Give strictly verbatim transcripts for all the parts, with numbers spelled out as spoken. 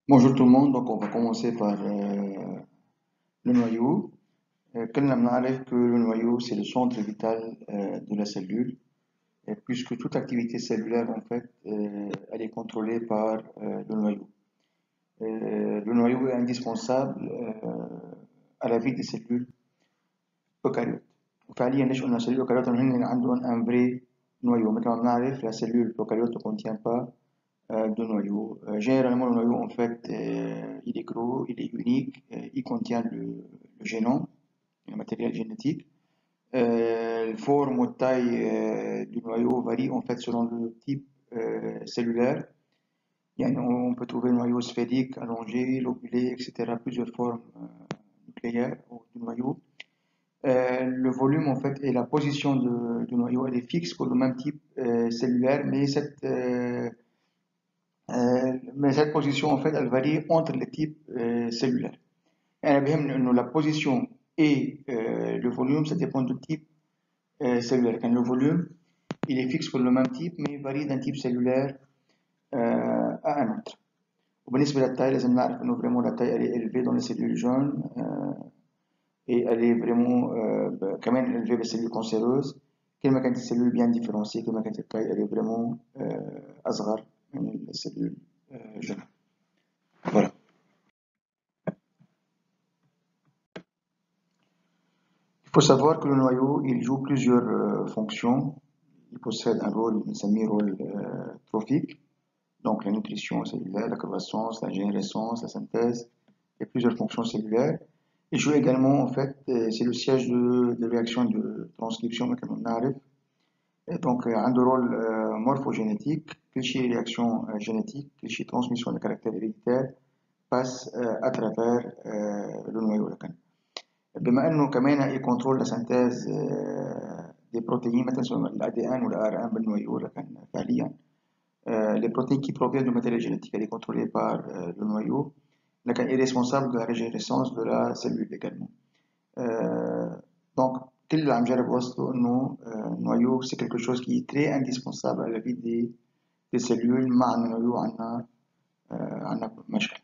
Bonjour tout le monde, donc on va commencer par euh, le noyau. Euh, كلنا بنعرف que le noyau c'est le centre vital euh, de la cellule, et puisque toute activité cellulaire en fait euh, elle est contrôlée par euh, le noyau. Euh, le noyau est indispensable euh, à la vie des cellules eucaryotes. وفعليا ليش قلنا cellules eucaryotes هن عندهم un vrai noyau. مثل ما بنعرف la cellule eucaryote ne contient pas euh, de noyau. Euh, généralement, le noyau, en fait, euh, il est gros, il est unique, euh, il contient le, le génome, le matériel génétique. Euh, la forme ou taille euh, du noyau varie en fait selon le type euh, cellulaire. Yani, on peut trouver le noyau sphérique, allongé, lobulé, et cetera. Plusieurs formes euh, nucléaires du noyau. Euh, le volume en fait et la position de- du noyau elle est fixe pour le même type euh, cellulaire, mais cette euh, Euh, mais cette position, en fait, elle varie entre les types euh, cellulaires. أنا بيهمني إنه la position et euh, le volume, ça dépend du type euh, cellulaire. Quand le volume, il est fixe pour le même type, mais il varie d'un type cellulaire euh, à un autre. وبالنسبة للتاille, لازم نعرف إنه vraiment la taille elle est élevée dans les cellules jaunes euh, et elle est vraiment euh, quand même élevée dans les cellules cancéreuses. كل ما كانت السلول bien différenciée, كل ما كانت التاille elle est vraiment euh, أصغر من السلول euh, jaunes. Voilà. Il faut savoir que le noyau, il joue plusieurs euh, fonctions. Il possède un rôle, un semi-rôle euh, trophique, donc la nutrition cellulaire, la croissance, la générescence, la synthèse, et plusieurs fonctions cellulaires. Il joue également, en fait, euh, c'est le siège de, de réaction de transcription, comme on arrive. Et donc, euh, un rôle euh, morphogénétique, cliché réaction euh, génétique, cliché transmission de caractères héréditaires, passe euh, à travers euh, le noyau. بما انه كمان يكنترول لسنتاز دي بروتيين مثلا الاي دي ان والار ان بالنويو لكن فعليا les protéines qui proviennent du matériel génétique elle est contrôlée par euh, le noyau لكن est responsable de la régénérescence de la cellule également euh, donc كل اللي عم جرب وصله انه النويو c'est quelque chose qui est très indispensable à la vie des, des cellules مع النويو عنا عنا مشكلة.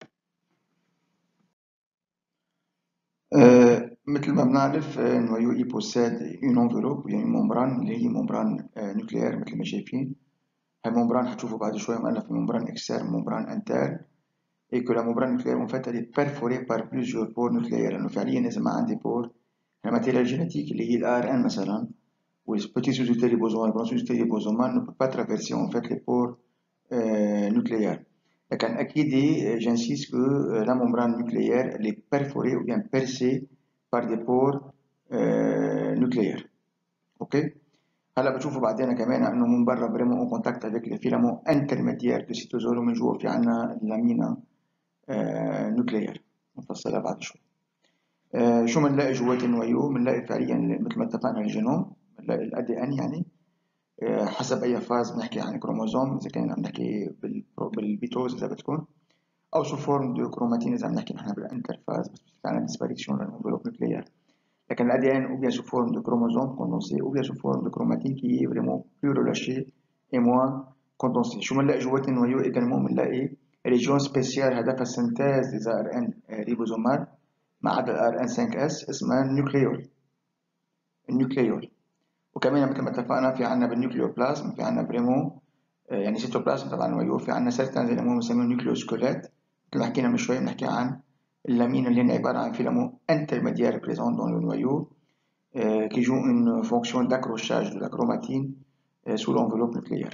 Euh, مثل ما بنعرف آه، النويو il possède une enveloppe يعني membrane اللي هي membrane آه، nucléaire مثل ما شايفين. هاي membrane هتشوفوا بعد شوية مؤلف من membrane externe membrane interne et que la membrane nucléaire en fait elle est perforée par plusieurs pores nucléaires لأنه فعليا إذا ما عندي pore الماتيريال جينيتيك اللي هي ال آر إن مثلا ou les petits sous-unités ribosomes, les grands sous-unités ribosomes ne peuvent pas traverser en fait les pores euh, nucléaires. لكن أكيد j'insiste que la membrane nucléaire elle est perforée ou bien percée par des pores euh, nucléaires. اوكي هلا بتشوفوا بعدين كمان انه من برا بريمو اون كونتاكت افيك لي فيلامون انترميديير دو سيتوزول ومن جوا في عنا لامينا آه نوكليير نفصلها بعد شوي. آه شو بنلاقي جوات النويو؟ بنلاقي فعليا مثل ما اتفقنا الجينوم، بنلاقي الاي دي ان يعني آه حسب اي فاز بنحكي عن كروموزوم اذا كان عم نحكي بالبيتوز اذا بدكم، او سو فورم دو كروماتين اذا عم نحكي نحن بالانترفاز بس بتحكي عن ديسباريكسيون للانفلوب نوكليير. لكن l'A D N ou bien sous forme de chromosomes condensés ou bien sous forme de chromatine qui est vraiment plus relâchée et moins condensée. شو بنلاقي جوات النويو également بنلاقي ريجيون سبيسيال هدفها السنتاز des آر إن ريبوزومال ما عدا ال آر إن فايف إس اسمها النيوكليول النيوكليول وكمان مثل ما اتفقنا في عندنا بالنيوكليوبلازم في عندنا بريمو يعني سيتوبلازم تبع النويو في عندنا سيرتان زي ما بنسميه نيوكليوسكولات مثل ما حكينا من شوي بنحكي عن اللامين اللي هن عبارة عن فيلامون intermédiaire présent dans le noyau euh, qui joue une fonction d'accrochage de la chromatine euh, sous l'enveloppe nucléaire.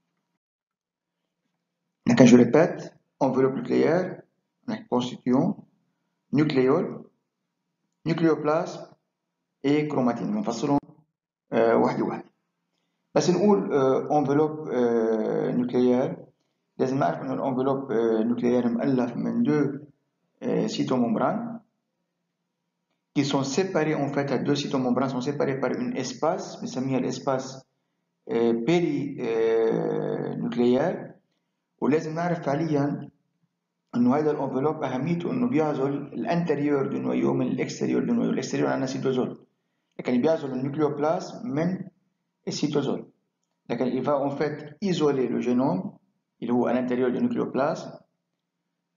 Donc, je répète, enveloppe nucléaire, constituant nucléole, nucléoplasme et chromatine. منفصلهم euh, واحدة واحدة. بس نقول euh, enveloppe euh, nucléaire لازم نعرف إن الانفلوب euh, nucléaire مؤلف من deux euh, cytomembranes qui sont séparés en fait à deux cytomembranes sont séparés par une espace بنسميها l'espace بيري نوكليير ولازم نعرف فعليا انه هذا الانفلوب اهميته انه بيعزل الانتريور دو نويو من الاكستريور دو نويو. الاكستريور عندنا سيتوزول لكن بيعزل النيوكليوبلازم من السيتوزول لكن il va en fait isoler le génome اللي هو à l'intérieur du nucléoplasme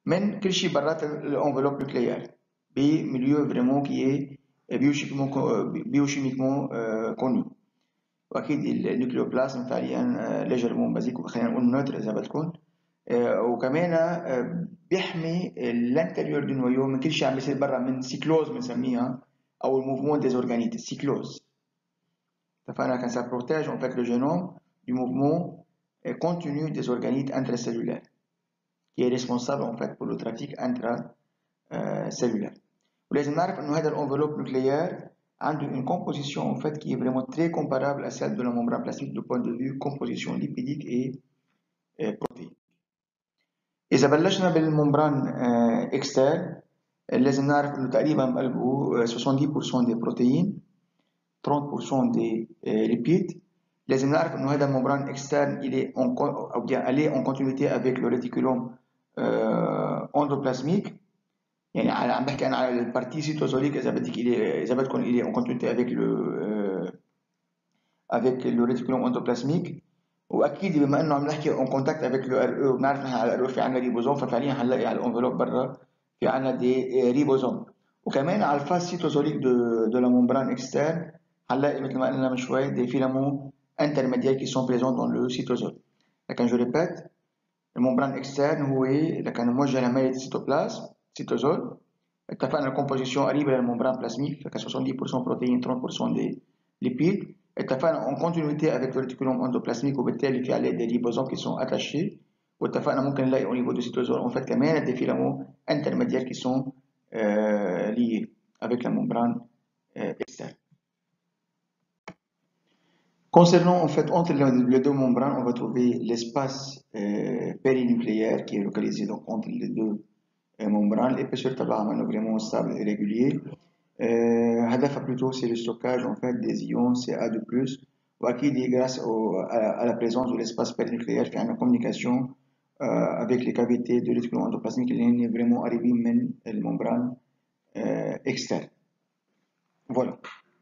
من كل شيء برات الانفلوب نوكليير بمليو فريمون كي بيوشيميكمون بيوشيميكمون كونو. واكيد النيوكليوبلازم فعليا ليجرمون بازيك خلينا نقول نوتر اذا بدكم. وكمان بيحمي الانتريور دو نويو من كل شيء عم بيصير برا من سيكلوز بنسميها او الموفمون ديز اورغانيت سيكلوز. اتفقنا كان ça protège en fait le génome du mouvement continu des organites intracellulaires qui est responsable en fait pour le trafic intracellulaire. ولازم نعرف انه هذا الانفلوب نوكليير عنده une composition en fait qui est vraiment très comparable à celle de la membrane plasmique du point de vue composition lipidique et protéique. إذا بلشنا بالممبران اكسترن لازم نعرف إنه تقريبا بقلبه soixante-dix pour cent des protéines trente pour cent des lipides. لازم نعرف إنه هذا الممبران اكسترن il est en ou bien elle est en continuité avec le réticulum endoplasmique. يعني على عم بحكي أنا على البارتي سيتوزوليك إذا بدك إذا بدكم il est en continuité avec le avec le réticulum endoplasmique. واكيد بما انه عم نحكي اون كونتاكت افيك لو ار او بنعرف نحن على الار او في عندنا ريبوزوم ففعليا حنلاقي على الانفلوب برا في عندنا دي ريبوزوم. وكمان على الفاس سيتوزوليك دو دو لا ممبران اكسترن حنلاقي مثل ما قلنا من شوي دي فيلامون انترميديير كي سون بريزون دون لو سيتوزول. لكن جو ريبيت الممبران اكسترن هو لكن موجه لماده السيتوبلازم سيتوزول. اتفقنا الكومبوزيسيون قريبه للممبران بلازميك فك soixante-dix pour cent بروتين trente pour cent دي ليبيد. اتفقنا en continuité avec le réticulum endoplasmique وبالتالي في عليه des ribosomes qui sont attachés. واتفقنا ممكن نلاقي au niveau du cytosol en fait كمان des filaments intermédiaires qui sont euh, liés avec la membrane euh, externe. Concernant en fait entre les deux membranes, on va trouver l'espace euh, périnucléaire qui est localisé donc entre les deux euh, membranes. L'épaisseur tabac est vraiment stable et régulier. هدفها plutôt c'est le stockage en fait des ions C A deux plus. واكيد grâce au, à, à la présence de l'espace périnucléaire في عندنا communication euh, avec les cavités de réticulum endoplasmique اللي هن vraiment قريبين من الممبران euh, externe. Voilà.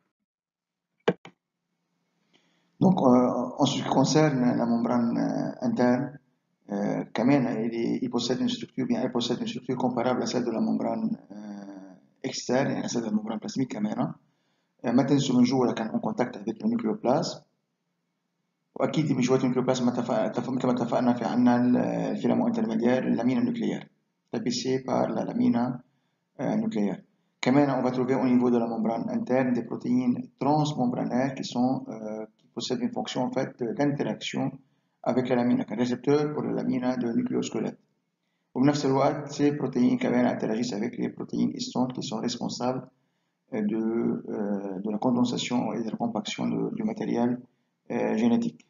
Donc euh, en ce qui concerne la membrane euh, interne, euh, كمان il, il possède une structure bien elle possède une structure comparable à celle de la membrane euh, externe يعني celle de la membrane plasmique كمان. ما تنسوا من جوا كان en contact avec le nucléoplasme. واكيد من جوات النيوكليوبلازم مثل ما اتفقنا في عندنا الفيلامون انترميديير اللامينا نوكليير tapissé par la lamina euh, nucléaire. كمان on va trouver au niveau de la membrane interne des protéines transmembranaires qui sont euh, qui possèdent une fonction en fait d'interaction avec la lamina un récepteur pour la lamina de nucléosquelette. وبنفس الوقت ces protéines كمان interagissent avec les protéines histones qui sont responsables de euh, de la condensation et de la compaction de, du matériel euh, génétique.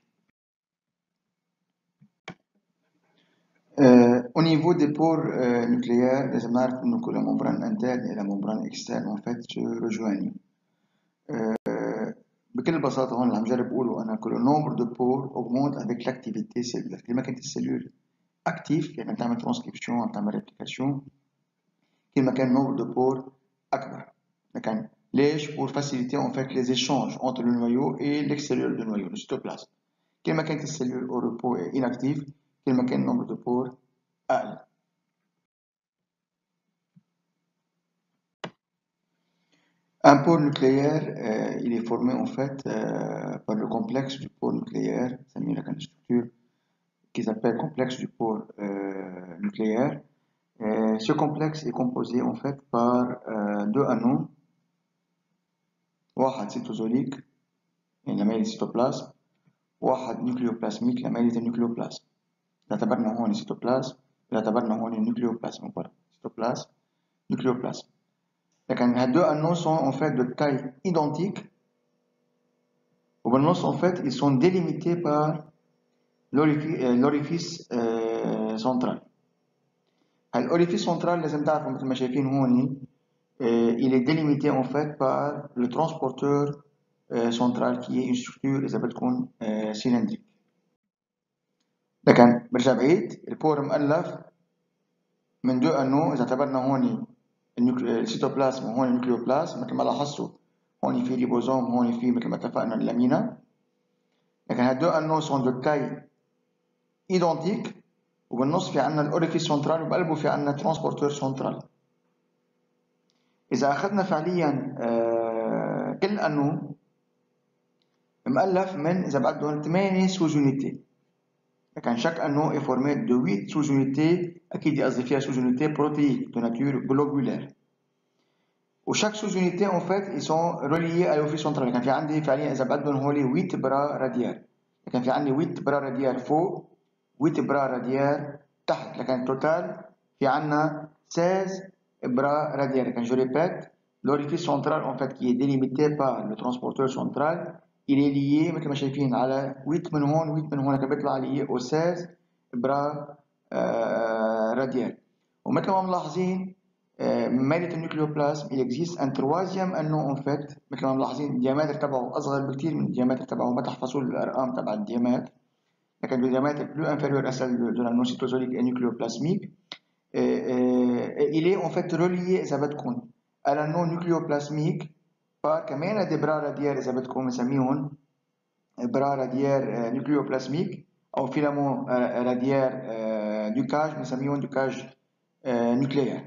Euh, au niveau des pores euh, nucléaires, les amarres que la membrane interne et la membrane externe en fait se rejoignent. Euh, بكل بساطة هون اللي عم جرب أقوله أنا que le nombre de pores augmente avec l'activité cellulaire. كل ما كانت السيلول actif يعني تعمل transcription تعمل réplication كل ما كان le nombre de pores أكبر. لكن ليش؟ pour faciliter en fait les échanges entre le noyau et l'extérieur du noyau, le cytoplasme. كل ما كانت السيلول au repos et inactive كل ما كان le nombre de pores أقل. Un pôle nucléaire, euh, il est formé en fait euh, par le complexe du pôle nucléaire, c'est une structure qui s'appelle complexe du pôle euh, nucléaire. Et ce complexe est composé en fait par euh, deux anneaux, واحد cytosolique, يعني لميل الcytoplasme, واحد nucléoplasmique, لميل النيوكليوبلازم. اعتبرنا هون cytoplasme, اعتبرنا هون النيوكليوبلازم, cytoplasme, nucléoplasme. لكن ces deux anneaux sont en fait de taille identique. En fait, ils sont délimités par l'orifice euh, central. L'orifice central, les تعرفوا مثل ما شايفين هون, il est délimité en fait par le transporteur euh, central qui est une structure إذا بدكم euh, cylindrique. لكن برجع بعيد البور مؤلف من deux anneaux إذا اعتبرنا هون السيتوبلازم وهون النيوكليوبلازم مثل ما لاحظتوا هون في ريبوزوم هون في مثل ما اتفقنا اللامينا. لكن هاد deux anneaux sont de taille identique وبالنص في عندنا الاوريفيس سنترال وبقلبه في عندنا ترانسبورتور سنترال. اذا اخذنا فعليا آه كل انو مؤلف من اذا بدهم ثمانية سوز يونيتي، لكن chaque anneau est formé de huit sous-unités أكيد قصدي فيها sous-unités protéiques de nature globulaire. وchaque sous-unité en fait ils sont reliés à l'orifice central. لكن في عندي فعليا إذا بدهم هولي huit bras radiaires، لكن في عندي huit bras radiaires فوق huit bras radiaires تحت، لكن التوتال في عندنا seize bras radiaires. لكن je répète l'orifice central en fait qui est délimité par le transporteur central il est lié مثل ما شايفين على huit من هون huit من هون، لكن بيطلع لي au seize bras radiaires. ومثل ما ملاحظين مادة النيوكليوبلازم il existe un troisième anneau en fait، مثل ما ملاحظين الديامتر تبعه أصغر بكثير من الديامتر تبعه، ما تحفظوا الأرقام تبع الديامتر، لكن le diamètre est plus inférieur à celle de l'anneau cytosolique et nucléoplasmique. Et, et, il est en fait relié إذا بدكم à l'anneau nucléoplasmique par كمان des bras radiaires إذا بدكم نسميهم bras radiaires nucléoplasmiques أو filaments radiaires du cage نسميهم du cage nucléaire.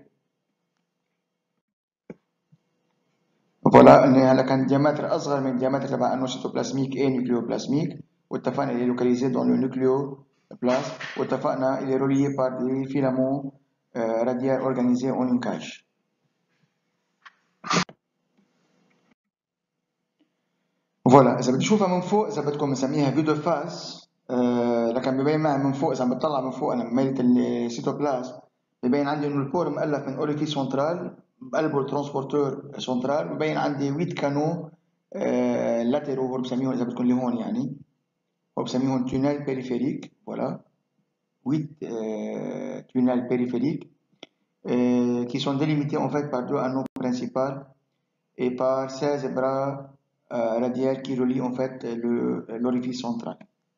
فوالا هلا كان الديامتر أصغر من الديامتر تبع الأنو cytoplasmique et nucléoplasmique، واتفقنا il est localisé dans le nucléoplasme، واتفقنا il est relié par des filaments euh, radiaires organisés en une cage. فوالا إذا بدي أشوفها من فوق إذا بدكم نسميها فيو دو فاس، آه لكن ببين معي من فوق إذا بتطلع من فوق أنا ميلة السيتوبلازم ببين عندي إنه البور مؤلف من أوريفيس سنترال بقلبه الترانسبورتور سنترال، ببين عندي huit كانو آه لاتيرو هو بسميهم إذا بدكم اللي هون يعني هو بسميهم tunnels périphériques. Voilà, huit euh, tunnels périphériques euh, qui sont délimités en fait par deux anneaux principaux et par seize bras euh, radiaires qui relient en fait l'orifice central.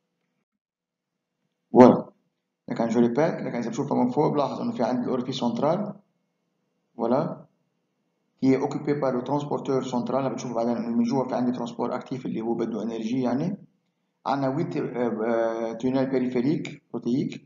Voilà. لكن je répète، لكن إذا بشوفها من فوق بلاحظ إنه في عندي l'orifice central voilà qui est occupé par le transporteur central. بتشوف بعدين إنه من جوا في عندي transport actif اللي هو بده énergie يعني. عندنا huit tunnels périphériques protéiques،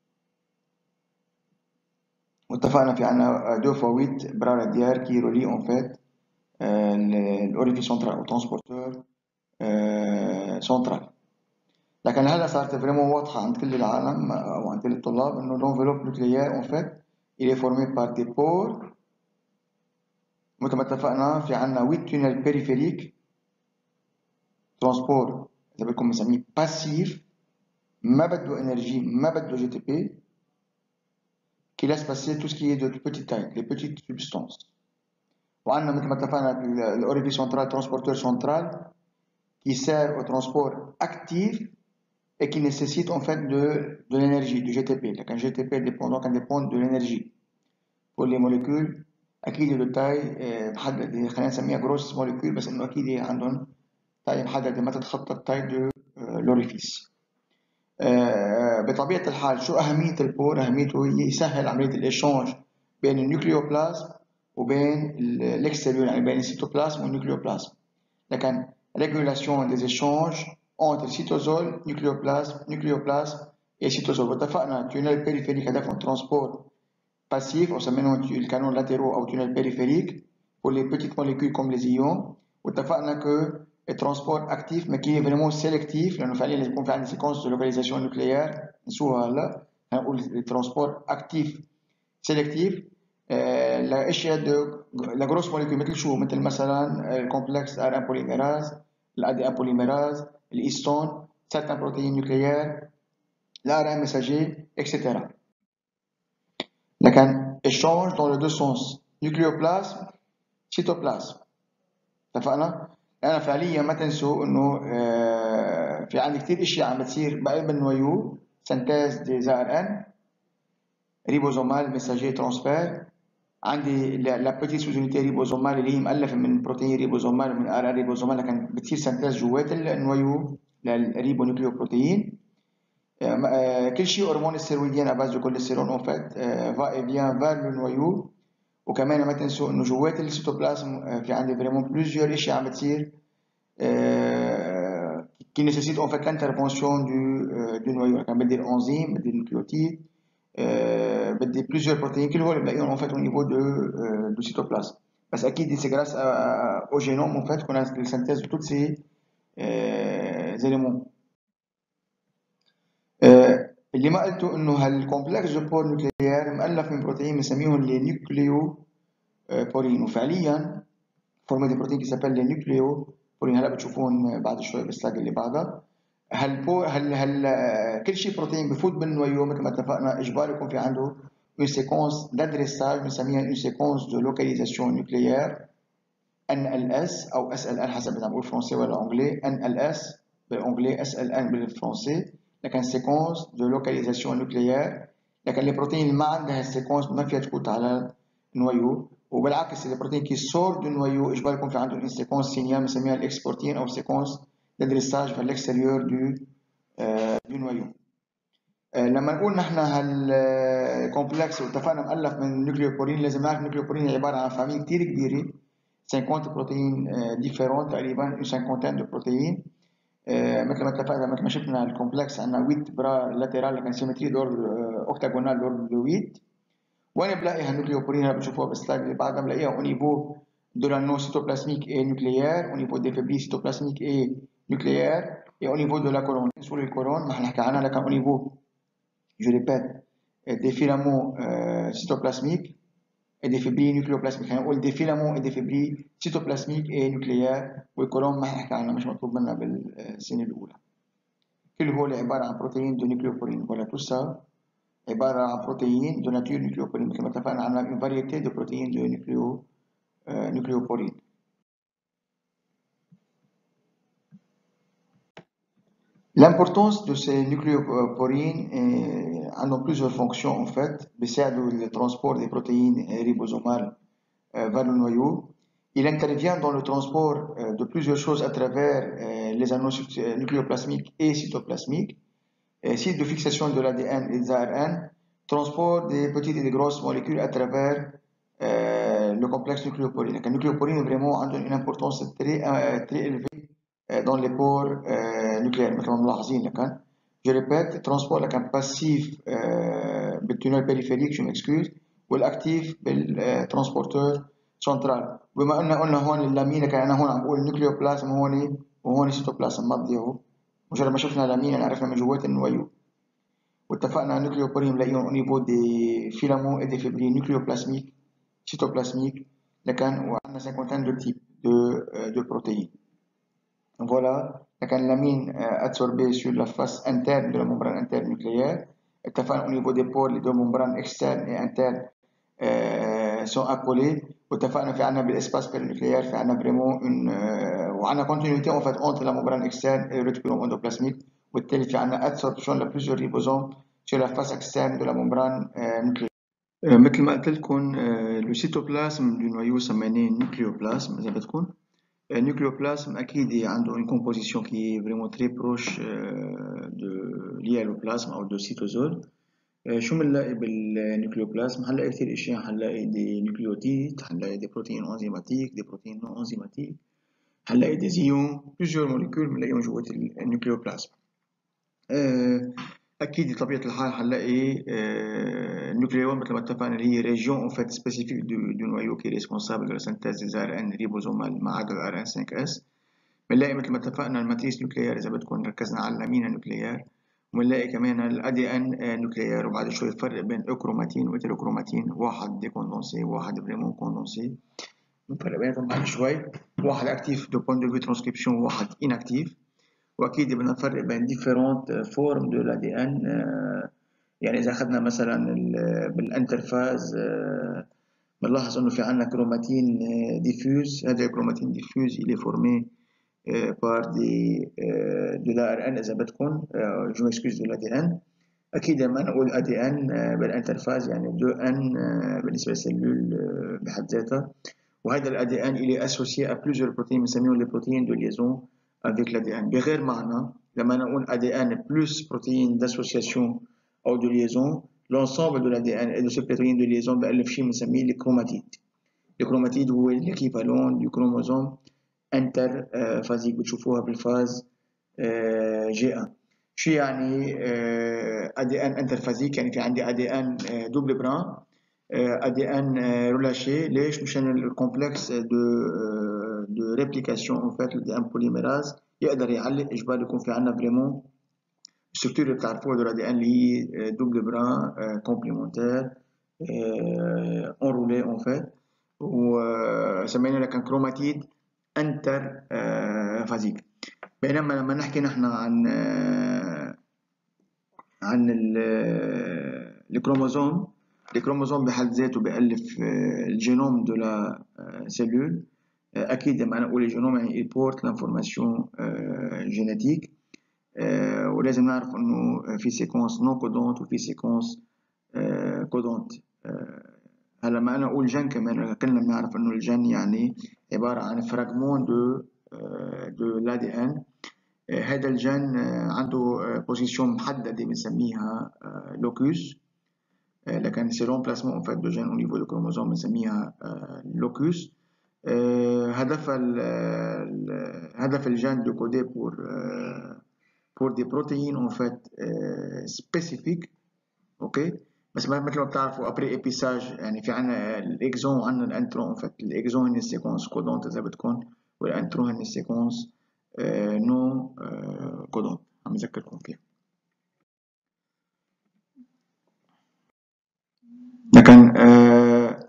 واتفقنا في عندنا deux fois huit bras radiaires qui relient en fait l'orifice central au transporteur central. لكن هلا صارت فريمون واضحة عند كل العالم أو عند كل الطلاب إنه l'enveloppe nucléaire en fait il est formé par des pores، مثل ما اتفقنا في عندنا huit tunnels périphériques transport إذا بدكم نسميه passif ما بده énergie ما بده جي تي بي qui laisse passer tout ce qui est de petite taille les petites substances. وعندنا مثل ما اتفقنا l'orifice central transporteur central qui sert au transport actif et qui nécessite en fait de, de l'énergie, du G T P. Un G T P dépendant qu'on dépend de l'énergie. Pour les molécules أكيد de taille محددة، خلينا نسميها grosse molécule بس إنه أكيد عندهم taille محددة ما تتخطى التاي de l'orifice. بطبيعة الحال شو أهمية البور؟ أهميته هي يسهل عملية الإيشانج بين النيوكليوبلازم وبين الإكستيريور يعني بين السيتوبلازم والنيوكليوبلازم. لكن régulation des échanges entre cytosol, nucléoplasme, nucléoplasme et cytosol. واتفقنا tunnel périphérique هدفهم transport passif، on s'appelle le canon latéraux ou tunnel périphérique pour les petites molécules comme les ions. واتفقنا que le transport actif mais qui est vraiment sélectif لأنه فعليا لازم يكون في عندنا séquence de localisation nucléaire نسوها هلا هنقول le transport actif sélectif. الاشياء la grosse molécule مثل شو؟ مثل مثلا الكومبلكس ار ان بوليميراز، الأ دي إن بوليميراز، الهيستون، certains protéines nucléaires، l'A R N messager et cetera. لكن échange dans les deux sens nucléoplasme cytoplasme. اتفقنا؟ أنا فعليا ما تنسوا إنه في عندي كتير أشياء عم بتصير بقلب النويو synthèse des A R N ribosomal messager transfert. عندي لا بتيت سوزونيتي ريبوزومال اللي هي مؤلفه من بروتين ريبوزومال ومن ار ان ريبوزومال، لكن بتصير سنتاز جوات النويو للريبونيوكليو بروتين. كل شيء هرمون السيرويديان اباز دو كوليسترول اون فات فا اي فيان فار لو نويو. وكمان ما تنسوا انه جوات السيتوبلازم في عندي فريمون بلوزيور اشياء عم بتصير كي نيسيسيت اون فات لانترفونسيون دو دو نويو. كان بدي الانزيم بدي النيوكليوتيد آه بدي plusieurs protéines كل هول بلاقيهم en fait au niveau de euh, du cytoplasme. بس اكيد c'est grâce à, au génome en fait qu'on a la synthèse de tous ces euh, éléments. آه اللي ما قلته انه هالكومبلكس دو بور نوكليير مؤلف من بروتين بنسميهم لي نيوكليو بورين، وفعليا فورمة البروتين qui s'appelle les nucléoporines هلا بتشوفون بعد شوي بالسلايد اللي بعدها. هل هل هل كل شيء بروتين بفوت بالنويو مثل ما اتفقنا اجباري يكون في عنده une séquence d'adressage بنسميها une séquence de localisation nucléaire إن إل إس او إس إل إن حسب اذا بقول فرنسي ولا انجلي. إن إل إس بالانجلي، إس إل إن بالفرنسي، لكن séquence de localisation nucléaire. لكن البروتين اللي ما عندها السيكونس ما فيها تفوت على النويو، وبالعكس البروتين qui sort du noyau اجباري يكون في عنده une séquence signal بنسميها الاكسبورتين او séquence d'adressage vers l'extérieur du آه du noyau. آه لما نقول نحن هالكومبلكس واتفقنا مؤلف من نيوكليوبورين، لازم نعرف النيوكليوبورين عباره عن فاميلي كثير كبيره، خمسين بروتين ديفيرون تقريبا، une cinquantaine de protéines. آه مثل ما اتفقنا مثل ما شفنا الكومبلكس عندنا ثمانية برا لاترال لكن سيمتري دور اوكتاجونال دور ثمانية. وين بلاقي هالنيوكليوبورين اللي بنشوفوها بالسلايد اللي بعدها؟ بلاقيها au niveau de l'anneau cytoplasmique et nucléaire, au niveau des fibrilles cytoplasmiques et nucléaires, et au niveau de la colonne. Sur les colonnes, ما حنحكي عنها لكن au niveau, je répète, des filaments euh, cytoplasmiques et des fibrilles nucléoplasmiques. يعني نقول des filaments et des fibrilles cytoplasmiques et nucléaires، والكولون ما حنحكي عنها مش مطلوب منا بالسنة الأولى. كل هول عبارة عن بروتين دو نيوكليوبورين. ولا tout ça عبارة عن بروتين دو ناتور نيوكليوبورين، مثل ما اتفقنا عندنا une variété de protéines de nucléo euh, nucléoporines. L'importance de ces nucléoporines est, ont plusieurs fonctions en fait. بيساعدوا le transport des protéines ribosomales euh, vers le noyau. Il intervient dans le transport euh, de plusieurs choses à travers euh, les anneaux nucléoplasmiques et cytoplasmiques. Et site de fixation de l'A D N et des A R N, transport des petites et des grosses molécules à travers euh, le complexe nucléoporine. Le nucléoporine vraiment a une importance très, euh, très élevée euh, dans les pores euh, nucléaires. Je répète, transport لكن passif euh, بالtunnel périphérique, je m'excuse, والactif بالtransporteur central. بما أن قلنا هون اللامين كان أنا هون عم بقول النيوكليوبلازم هون وهون السيتوبلازم ما تضيعوا. مجرد ما شفنا لامين عرفنا من جوات النويو. واتفقنا النيوكليوبورين بنلاقيهم au niveau des filaments et des fibrilles nucléoplasmiques, cytoplasmiques، لكن وعندنا cinquantaine de types de, de protéines. Voilà, لكن l'amine absorbé sur la face interne de la membrane interne nucléaire. اتفقنا au niveau des pores les deux membranes externes et internes euh, sont accolées. واتفقنا في عندنا بالespace périnucléaire في عندنا vraiment une euh, وعندنا continuité en fait entre la membrane externe et le réticulum endoplasmique. وبالتالي في عندنا adsorption de plusieurs ribosomes sur la face externe de la membrane euh, nucléaire. euh, مثل ما قلت لكم euh, le cytoplasme du noyau سميناه nucléoplasme إذا بدكم. Le nucléoplasme أكيد عنده une composition qui est vraiment très proche euh, de liée au plasme أو de cytosol. شو بنلاقي بالنيوكليوبلازم؟ هنلاقي كثير اشياء، هنلاقي دي نيوكليوتيد، هنلاقي دي بروتين انزيماتيك، دي بروتين نون انزيماتيك، هنلاقي دي زيون، بليزيور موليكول بنلاقيهم جوه النيوكليوبلازم. اكيد بطبيعه الحال هنلاقي النيوكليون مثل ما اتفقنا اللي هي ريجيون ان فيت سبيسيفيك دو نويو كي ريسبونسابل دو لا سينثيز دي ار ان ريبوزومال مع عدد ار ان خمسة اس. بنلاقي مثل ما اتفقنا الماتريس نيوكليير اذا بدكم ركزنا على الامينه نيوكليير، ونلاقي كمان ال إيه دي إن نوكليير. وبعد شوي الفرق بين اوكروماتين وهيتروكروماتين، واحد ديكوندونسي وواحد فريمون كوندونسي، الفرق بينهم بعد شوي، واحد اكتيف دو بوينت دو في ترانسكريبشن وواحد انكتيف. واكيد بدنا نفرق بين ديفيرونت فورم دو ال دي ان. يعني اذا اخذنا مثلا بالانترفاز بنلاحظ انه في عندنا كروماتين ديفيوز. هذا الكروماتين ديفيوز il est formé par des de l'A R N إذا بدكم، je m'excuse de l'A D N. أكيد لما نقول A D N بالانترفاز يعني دو إن بالنسبة للسلول بحد ذاتها. وهذا ال A D N il est associé à plusieurs protéines بنسميهم les protéines de liaison avec l'A D N. بغير معنى لما نقول A D N plus protéines d'association أو de liaison، l'ensemble de l'A D N et de ces protéines de liaison بألف شيء بنسميه les chromatides. الكروماتيد هو l'équivalent du chromosome interphasique بتشوفوها بالفاز جي واحد. شو يعني A D N انترفازيك؟ يعني في عندي A D N دوبل بران، A D N رولاشي. ليش؟ مشان الكومبلكس دو دو ريبليكاسيون ان فات ال دي ان بوليميراز يقدر يعلق. اجباري يكون في عندنا فريمون الستركتور اللي بتعرفوها دو A D N اللي هي دوبل بران كومبليمونتير انرولي ان فات، وسمينا لك كروماتيد انتر فازيك. بينما لما نحكي نحن عن عن الكروموزوم، الكروموزوم بحد ذاته بيألف الجينوم دو لا سيلول. اكيد لما انا اقول الجينوم يعني يبورت لانفورماسيون جينيتيك، ولازم نعرف انه في سيكونس نون كودونت وفي سيكونس كودونت. هلا لما انا اقول جن كمان كلنا بنعرف انه الجن يعني عباره عن فراغمون دو دو لا دي ان. هذا الجن عنده بوزيشن محدده بنسميها لوكوس، لكن سي رومبلاسمون اون فات دو جين او نيفو دو كروموزوم بنسميها لوكوس. هدف هدف الجن دو كودي بور بور دي بروتيين اون فات سبيسيفيك. اوكي، بس مثل ما بتعرفوا ابري ابيساج يعني في عنا الاكزون وعنا الانترون. ان فات الاكزون هن السيكونس كودونت اذا بدكم، والانترون هن السيكونس نو كودونت. عم بذكركم فيها. لكن آه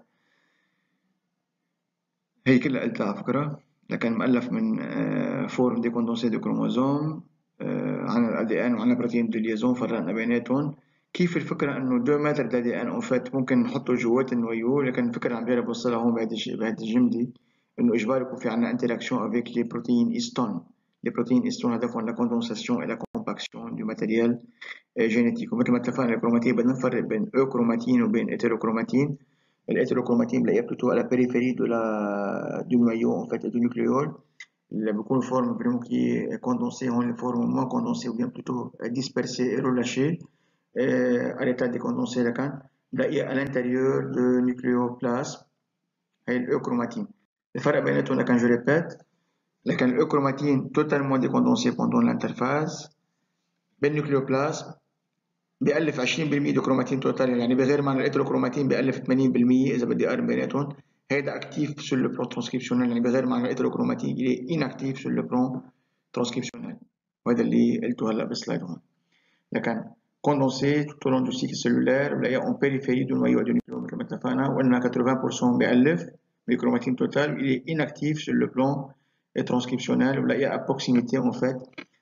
هي كلها قلتها على فكرة. لكن مؤلف من آه فورم دي كوندونسي دو كروموزوم، آه عن الأ دي إن وعن بروتين دو ليزون فرقنا بيناتهم. كيف الفكرة إنه دو متر دي دي إن أون فات ممكن نحطه جوات النويو، لكن الفكرة عم جرب أوصلها هون بهذه بهذه الجملة إنه إجباري يكون في عنا انتراكشن افيك لي بروتين هيستون. لي بروتين هيستون هدفهم لا كوندونساسيون إلى كومباكسيون دو ماتيريال جينيتيك. ومثل ما اتفقنا الكروماتين بدنا نفرق بين اوكروماتين وبين hétérochromatine. الhétérochromatine بلاقيها plutôt à la périphérie de la du noyau en fait du nucléole. اللي بيكون forme vraiment qui est condensée هون forme moins condensée ou bien plutôt dispersée et relâchée à l'état décondensé لكن بلاقيها à l'intérieur de nucléoplasme هي الاوكروماتين. الفرق بيناتهم لكن je répète، لكن الاوكروماتين totalement décondensé pendant l'interphase بالنيوكليوبلازم بيألف عشرين بالمية دو كروماتين توتال، يعني بغير معنى الاتروكروماتين بيألف ثمانين بالمية اذا بدي اقارن بيناتهم. هيدا اكتيف سور لو بلون ترانسكريبسيونيل، يعني بغير معنى الاتروكروماتين il est inactif sur le plan transcriptionnel. وهذا اللي قلته هلا بالسلايد هون. لكن كوندونسي tout au long du cycle cellulaire بلاقيها اون بيريفيري دو نويو دو نيوكليو مثل ما اتفقنا، وقلنا ثمانين بالمية بيألف بالكروماتين توتال il est inactif sur le plan transcriptionnel، وبلاقيها à proximité en fait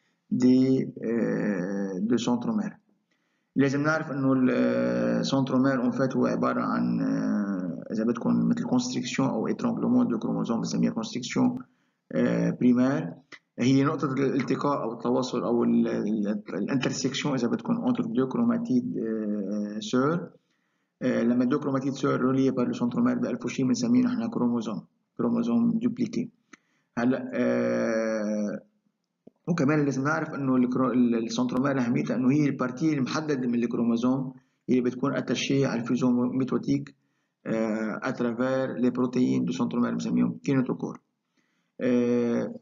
des euh, de centromères. لازم نعرف انه السنترومير اون فات هو عباره عن اذا بدكم مثل كونستريكسيون او اترانجلومون دو كروموزوم بنسميها كونستريكسيون بريمير. هي نقطه الالتقاء او التواصل او الانترسكسيون اذا بدكم اونتر دو كروماتيد سور. لما دو كروماتيد سور روليه بار لو سنترومير بألفوا شيء بنسميه نحن كروموزوم كروموزوم دوبليكي. هلا أه وكمان لازم نعرف انه السنترومير اهميتها انه هي البارتي المحدده من الكروموزوم اللي بتكون اتاشيه على الفيوزون ميتوتيك اترافير لي بروتيين دو سنترومير بنسميهم كينوتوكور. آه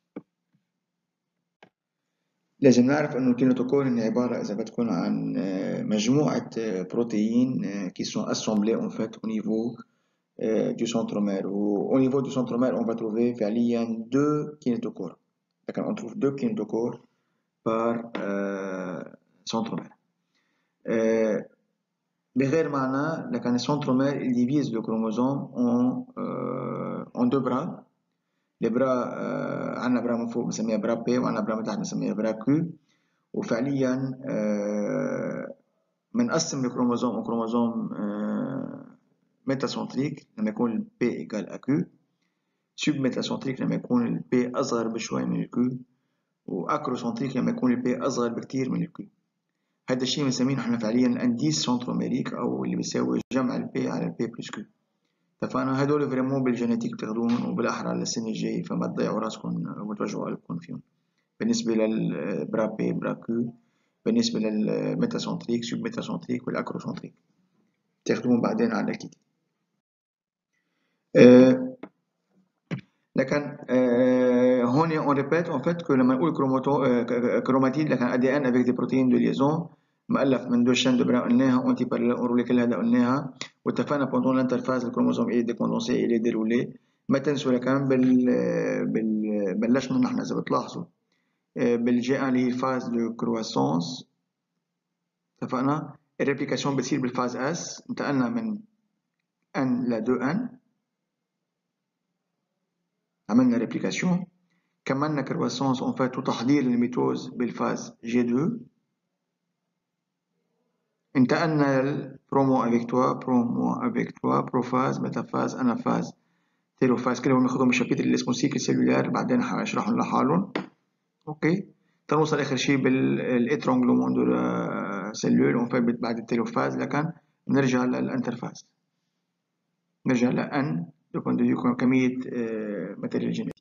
لازم نعرف انه الكينوتوكور هي عباره اذا بتكون عن مجموعه بروتيين كي سون اسامبلي اون فات او نيفو دو سنترومير. او نيفو دو سنترومير اون فا تروفي فعليا دو كينوتوكور، لكن اون تروف دو كينوتوكور par euh, centromère. Euh, بغير معنى لكن السنترومير il divise le chromosome en, euh, en deux bras. les bras euh, عندنا برا من فوق بنسميها برا بي وعندنا برا من تحت بنسميها برا كيو. وفعليا euh, بنقسم الكروموزوم كروموزوم euh, ميتاسنتريك لما يكون ال P égale à Q، سوب ميتاسنتريك لما يكون ال P أصغر بشوي من ال Q، واكروسنتريك لما يكون البي اصغر بكتير من الكيو. هذا الشيء بنسميه نحن فعليا الانديس سنتروميريك او اللي بيساوي جمع البي على البي بلس كيو. اتفقنا؟ هدول فريمون بالجينيتيك بتاخدوهم وبالاحرى للسنه الجاي، فما تضيعوا راسكم وتوجعوا قلبكم فيهم. بالنسبه للبرا بي برا كيو، بالنسبه للميتاسنتريك سوب ميتاسنتريك والاكروسنتريك تاخدوهم بعدين على الاكيد. أه لكن هون on répète en fait que لما نقول كروماتيد لكن A D N avec des protéines de liaison مؤلف من دو شين دو بران قلناها اونتي باراليل اورولي كل هذا قلناها واتفقنا بوندون الانترفاز الكروموزوم اي ديكوندونسي الي ديرولي. ما تنسوا لكان بال بال بلشنا نحن اذا بتلاحظوا بالجي ان اللي هي فاز دو كرواسونس اتفقنا الريبليكاسيون بتصير بالفاز اس انتقلنا من ان ل دو ان عملنا ريبليكاسيون كملنا كرواسونس اون فات وتحضير الميتوز بالفاز جي اثنين انتقلنا للبرومو افيك توا برومو افيك توا بروفاز ميتافاز انافاز تيلوفاز كلهم بناخدهم بالشابيتر اللي اسمه سيكل سيلولار بعدين هشرحهم لحالهم. اوكي تنوصل اخر شيء بالاترونجلومون دو سيلول اون فات بعد التيلوفاز لكن نرجع للانترفاز نرجع لان دو بوين دو فيو كميه ماتيريال جينيتيك.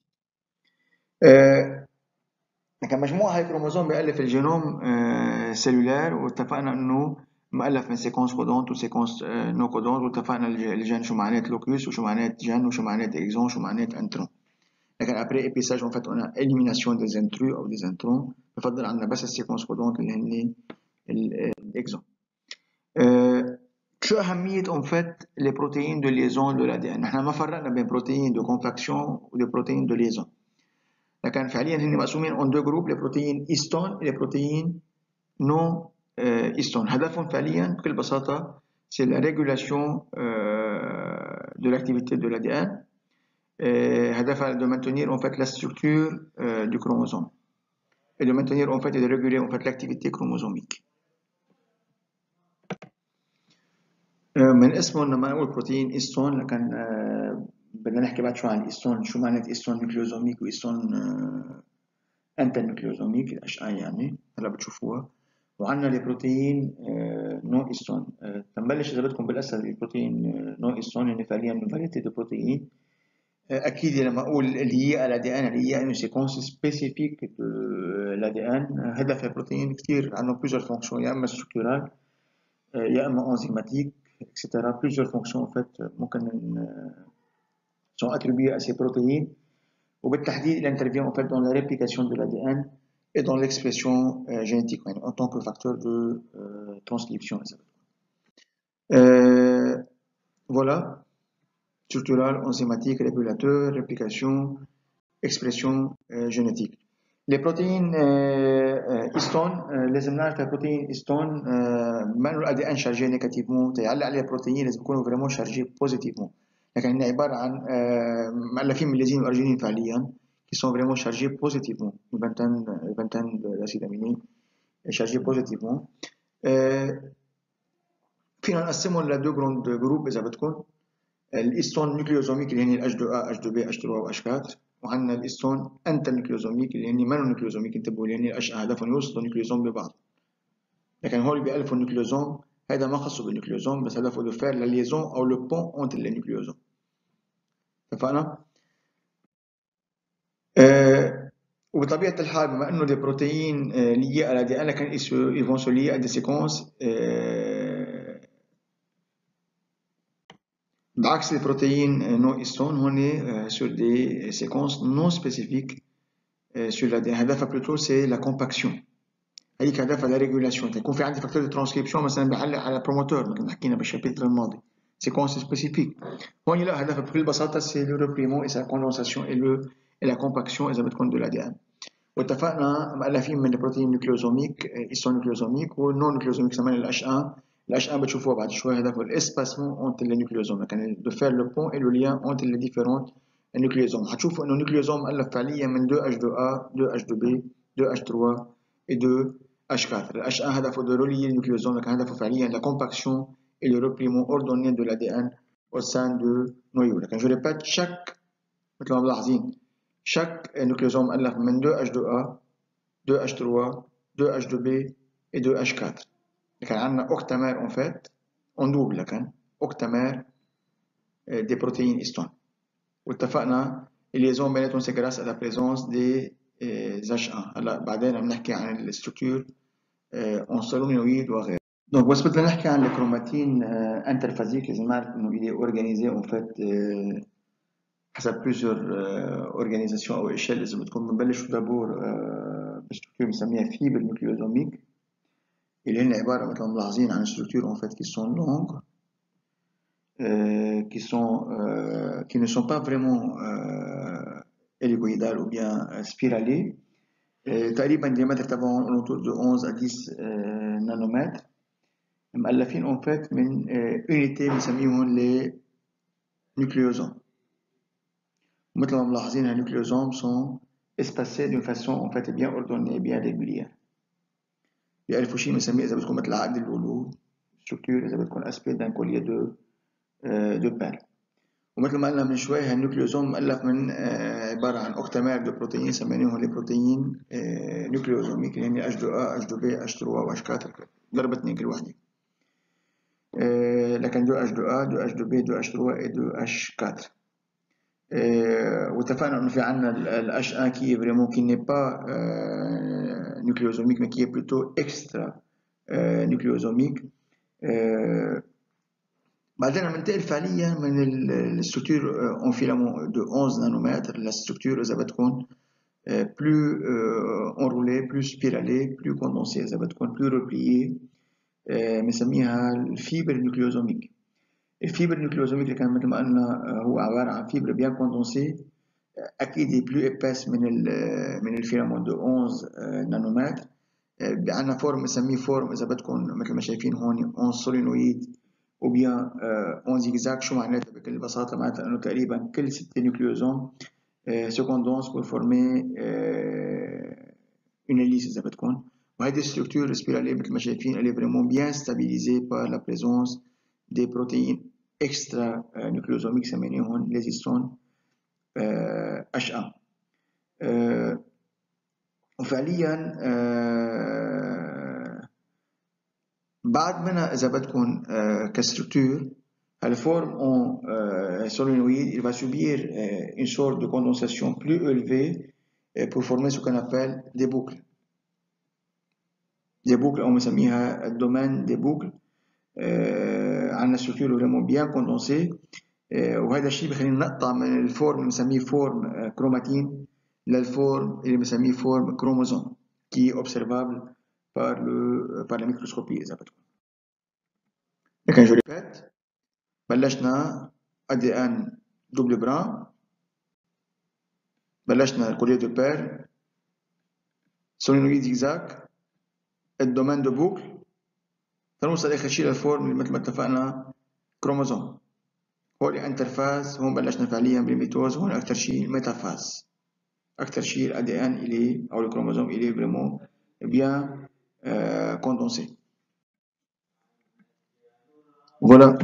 لكن مجموعة هاي كروموزوم بيألف الجينوم سيلولار واتفقنا انه مؤلف من سيكونس كودونت وسيكونس نو كودونت واتفقنا الجين شو معنات لوكيوس وشو معنات جين وشو معنات اكزون وشو معنات انترون. لكن ابري ابيساج اون فات اون اليميناسيون دي انترو او دي انترون بفضل عندنا بس السيكونس كودونت اللي هن الاكزون. شو أهمية اون فات لي بروتيين دو ليزون دو لادي ان؟ نحن ما فرقنا بين بروتيين دو كونتراكسيون ودي بروتيين دو ليزون لكن فعليا هن مقسومين اون دو جروب لي بروتيين ايستون لي بروتيين نو ايستون. هدفهم فعليا بكل بساطه سي لا ريغولاسيون دو لاكتيفيتي دو l'A D N. هدفها دو مانتونير اون فات لا ستركتور دو كروموزوم et de maintenir en fait et de réguler en fait l'activité chromosomique. من اسمه لما نقول بروتين ايستون لكن بدنا نحكي بعد شو عن الايستون شو معنات ايستون نيوكليوزوميك وايستون انتر نيوكليوزوميك الاشعه يعني هلا بتشوفوها. وعندنا البروتين نو ايستون. تنبلش اذا بدكم بالاسد البروتين نو ايستون يعني فعليا فاريتي دو بروتين. اكيد لما اقول اللي هي ال دي ان اللي هي انه سيكونس سبيسيفيك دو ال دي ان هدف البروتين كثير عندهم بلوزيور فونكسيون يا اما ستركتورال يا اما انزيماتيك اكسترا بلوزيور فونكسيون فات ممكن sont attribuées à ces protéines وبالتحديد il intervient en fait dans la réplication de l'A D N et dans l'expression euh, génétique en tant que facteur de euh, transcription. Euh, voilà, structural, enzymatique, régulateur, réplication, expression euh, génétique. Les protéines euh, histone, euh, لازم نعرف البروتين histone ما انه الأ دي إن شارجي نيجاتيفمون تعلق عليه البروتين لازم يكونوا فريمون شارجي بوزيتيفمون لكن هن عبارة عن مؤلفين من الليزين والأرجينين فعليا qui sont vraiment chargés positivement une vingtaine une vingtaine d'acides aminés chargés positivement. فينا نقسمهم لدو جروند جروب إذا بدكم الإيستون نيوكليوزوميك اللي هن H two A H two B H three و H four وعندنا الإيستون أنتر نيوكليوزوميك اللي هن مانو نيوكليوزوميك انتبهوا اللي هن الأشعة هدفهم يوصلوا نيوكليوزوم ببعض لكن هول بيألفوا النيوكليوزوم هذا ما خصه بالنيوكليوزوم بس هدفه دو فير لا ليزون أو لو بون أونتر لي نيوكليوزوم. اتفقنا؟ أه وبطبيعة الحال بما أنه دي بروتين liés à l'A D N لكن ils vont se lier à des séquences أه بعكس البروتين نو إيستون هون sur des séquences non spécifiques sur l'A D N. هدفها plutôt c'est la compaction. هيك هدفها la régulation. يكون في عندي فاكتور دو ترانسكريبشن مثلا بيعلق على بروموتور مثل ما حكينا بالشابيتر الماضي. séquence spécifique. هون لا هدفها بكل بساطة c'est le replement et sa condensation et le et la compaction إذا بدكم de l'A D N. واتفقنا مؤلفين من البروتين نيوكليوزوميك إيستون نيوكليوزوميك والنون نيوكليوزوميك كمان الأش واحد. الأش واحد بتشوفوها بعد شوي هدفه الاسباسمون entre les nucléosomes يعني de faire le pont et le lien entre les différents nucléosomes. هتشوفوا إنه النيوكليوزوم مؤلف فعليا من deux H two A deux H two B deux H three et deux H four. الأش واحد هدفه de relier النيوكليوزوم لكن هدفه فعليا la compaction et le repliement ordonné de l'A D N au sein de noyau. لكن je répète chaque مثل ما ملاحظين chaque nucléosome مؤلف من deux H two A deux H three deux H two B et deux H four. لكن عندنا octamère en fait en double لكن octamère des protéines histone. واتفقنا الليزون بيناتهم c'est grâce à la présence des H one. هلا بعدين عم نحكي عن الستركتور en solenoïde وغيره. Donc بس بدنا نحكي عن الكروماتين انترفازيك لازم نعرف انه il est organisé en fait حسب plusieurs organisations أو إشياء إذا بدكم بنبلشوا دابور بستركتور بنسميها فيبر نيوكليوزوميك اللي هن عبارة مثل ما ملاحظين عن structures en fait qui sont longues euh, qui sont euh, qui ne sont pas vraiment euh, hélicoïdales ou bien euh, spiralées تقريبا الديامتر تبعهم autour de onze à dix نانومتر مؤلفين en fait من unité بنسميهم les nucléosomes. مثل ما ملاحظين النيوكليوزوم sont espacés d'une façon en fait bien ordonnée bien régulière. بيعرفوا شيء بنسميه إذا بدكم مثل عقد اللولو structure إذا بدكم aspect d'un collier de de perles. ومثل ما قلنا من شوي هالنيوكليوزوم مؤلف من عبارة عن أوكتامير دو بروتين سميناهم لي بروتين نيوكليوزوميك اللي هن H two A, H two B, H three و H four ضربت اثنين كل وحدة. لكن دو H two A, دو H two B, دو H three et دو H four. واتفقنا انه في عندنا ال H one qui est vraiment qui n'est pas euh, nucléosomique mais qui est plutôt extra euh, nucléosomique. Euh, بعدين بننتقل فعليا من الستركتور اون فيلامون دو onze نانومتر للستركتور اذا بدكم plus enroulé, plus spiralé, plus condensé اذا بدكم plus replié بنسميها الفيبر نيوكليوزوميك. الفيبر نيوكليوزوميك اللي كان مثل ما قلنا هو عبارة عن فيبر بيان كوندونسي أكيد بلو إباس من ال من الفيلامون دو onze نانومتر. عندنا فورم بنسميه فورم إذا بدكم مثل ما شايفين هون onze سولينويد أو بيان onze زيكزاك. شو معناتها بكل بساطة؟ معناتها إنه تقريبا كل ست نيوكليوزوم سو كوندونس بور فورمي une hélice إذا بدكم. وهذه الستركتور سبيرالي مثل ما شايفين elle est vraiment bien stabilisée par la présence des protéines extra nucléosomiques سميناهم les histones H one. وفعليا بعد منها إذا بدكم كستركتور الفورم en solénoïde il va subir une sorte de condensation plus élevée pour former ce qu'on appelle des boucles. des boucles on بنسميها الدومين des boucles. عندنا ستركتور vraiment bien condensé وهذا الشيء بخلينا نقطع من الفورم اللي بنسميه فورم كروماتين للفورم اللي بنسميه فورم كروموزوم qui est observable par le par la microscopie إذا بدكم. لكن جو ريبيت بلشنا A D N double brun بلشنا collier de perles سولينويد زيكزاك الدومين دو بوكل تنوصل آخر شيء للفورم اللي مثل ما اتفقنا كروموزوم. هون انترفاز هون بلشنا فعليا بالميتوز. هون أكثر شيء الميتافاز أكثر شيء ال A D N إلي أو الكروموزوم إلي vraiment bien euh, condensé. Voilà.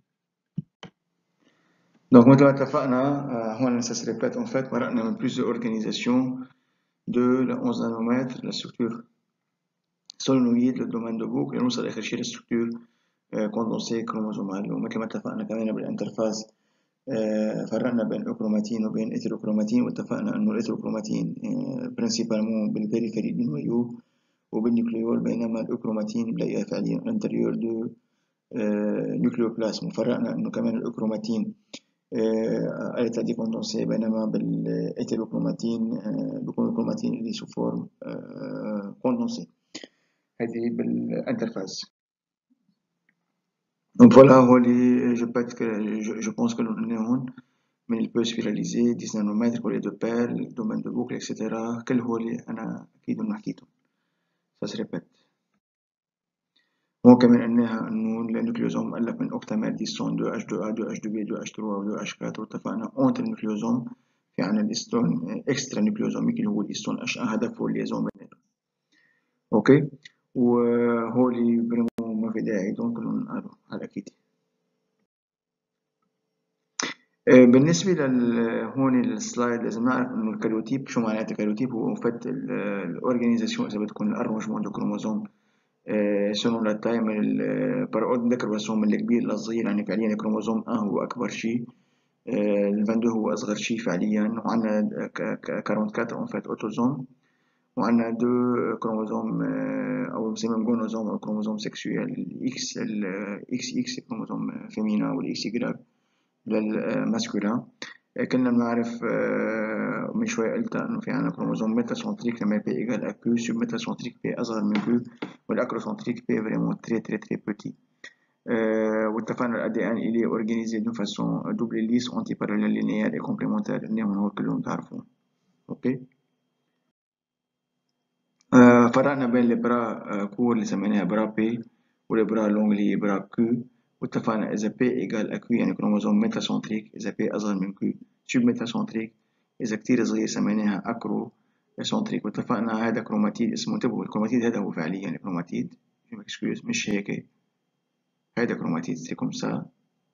Donc مثل ما اتفقنا هون ça se répète en fait مرقنا من plusieurs organisations de la onze nanomètres la structure solénoïde le domaine de boucle نوصل آخر شيء للستركتور كوندونسي كروموزومال. ومثل ما اتفقنا كمان بالانترفاز فرقنا بين الأوكروماتين وبين الإثيروكروماتين واتفقنا إنه الإثيروكروماتين برينسيبالمون بالبريفيري دو نويو وبالنيوكليول بينما الأوكروماتين بلاقيها فعليا الانتريور دو نيوكليوبلازم. وفرقنا إنه كمان الأوكروماتين أليتا دي كوندونسي بينما بالإثيروكروماتين بيكون الكروماتين اللي سو فورم كوندونسي. هذه بالانترفاز. Donc voilà, je, je, je pense que nous avons mais il peut spiraliser dix nanomètres pour les deux perles, le domaine de boucle, et cetera. Quel rôle أنا أكيد نحكيته. Ça se répète. هو كمان قلناها إنه النيوكليوزوم مؤلف من أوكتامير ديستون دو H two A, دو H two B, دو H three ودو H four. واتفقنا أنت النيوكليوزوم في عنا الإستون إكسترا نيوكليوزوميك اللي هو الإستون H one هدف هو الليزون بيناتهم. أوكي. وهولي بريمو ما في داعي دون كلهم قالوا على أكيد. بالنسبة لهون السلايد لازم نعرف إنه الكاريوتيب شو معناته الكاريوتيب هو مفت الأورجانيزاسيون إذا بدكم الأرونجمون دو كروموزوم سونو لا تاي من البارود ذكر الرسوم من الكبير للصغير. يعني فعليا الكروموزوم أ هو أكبر شيء الفاندو هو أصغر شيء فعليا. وعندنا أربعة وأربعين مفت أوتوزوم وعندنا دو كروموزوم أو بنسميهم جونوزوم أو كروموزوم سكسويال الإكس الإكس إكس كروموزوم فيمينا والإكس يجرا للماسكولين. كنا بنعرف من شوية قلت إنه في عنا كروموزوم ميتاسنتريك لما بي إيجال أكيو، سب ميتاسنتريك بي أصغر من كيو، والأكروسنتريك بي فريمون تري تري تري بوتي. واتفقنا ال A D N il est organisé d'une façon double lisse antiparallèle linéaire et complémentaire اللي هم هو كلهم تعرفون. أوكي. آه فرقنا بين البرا كور اللي سميناها برا بي والبرا لونج اللي هي برا كيو، واتفقنا إذا بي إيجال أكيو يعني كروموزوم ميتاسنتريك، إذا بي أصغر من كيو سب ميتاسنتريك، إذا كتير صغير سميناها أكرو سنتريك. واتفقنا هذا كروماتيد اسمه، انتبهوا الكروماتيد هذا هو فعليا الكروماتيد مش هيك، هذا كروماتيد سي كوم سا.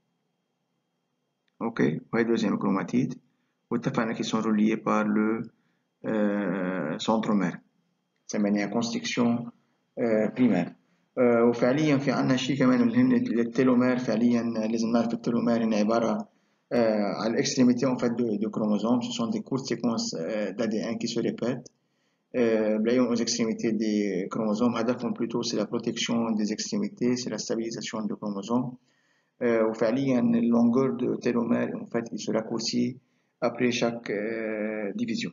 اوكي. وهي دوزيام كروماتيد، واتفقنا كي سون روليي بار لو سنترومير سميناها كونستريكسيون بريمير. وفعليا في عنا شيء كمان اللي هن التيلومير. فعليا لازم نعرف التيلومير هن عبارة euh, à l'extrémité en fait de, de chromosomes. Ce sont des courtes séquences euh, d'A D N qui se répètent. بلاقيهم aux extrémités des chromosomes. هدفهم plutôt c'est la protection des extrémités, c'est la stabilisation des chromosomes. Euh, وفعليا le longueur de télomère en fait il se raccourcit après chaque euh, division.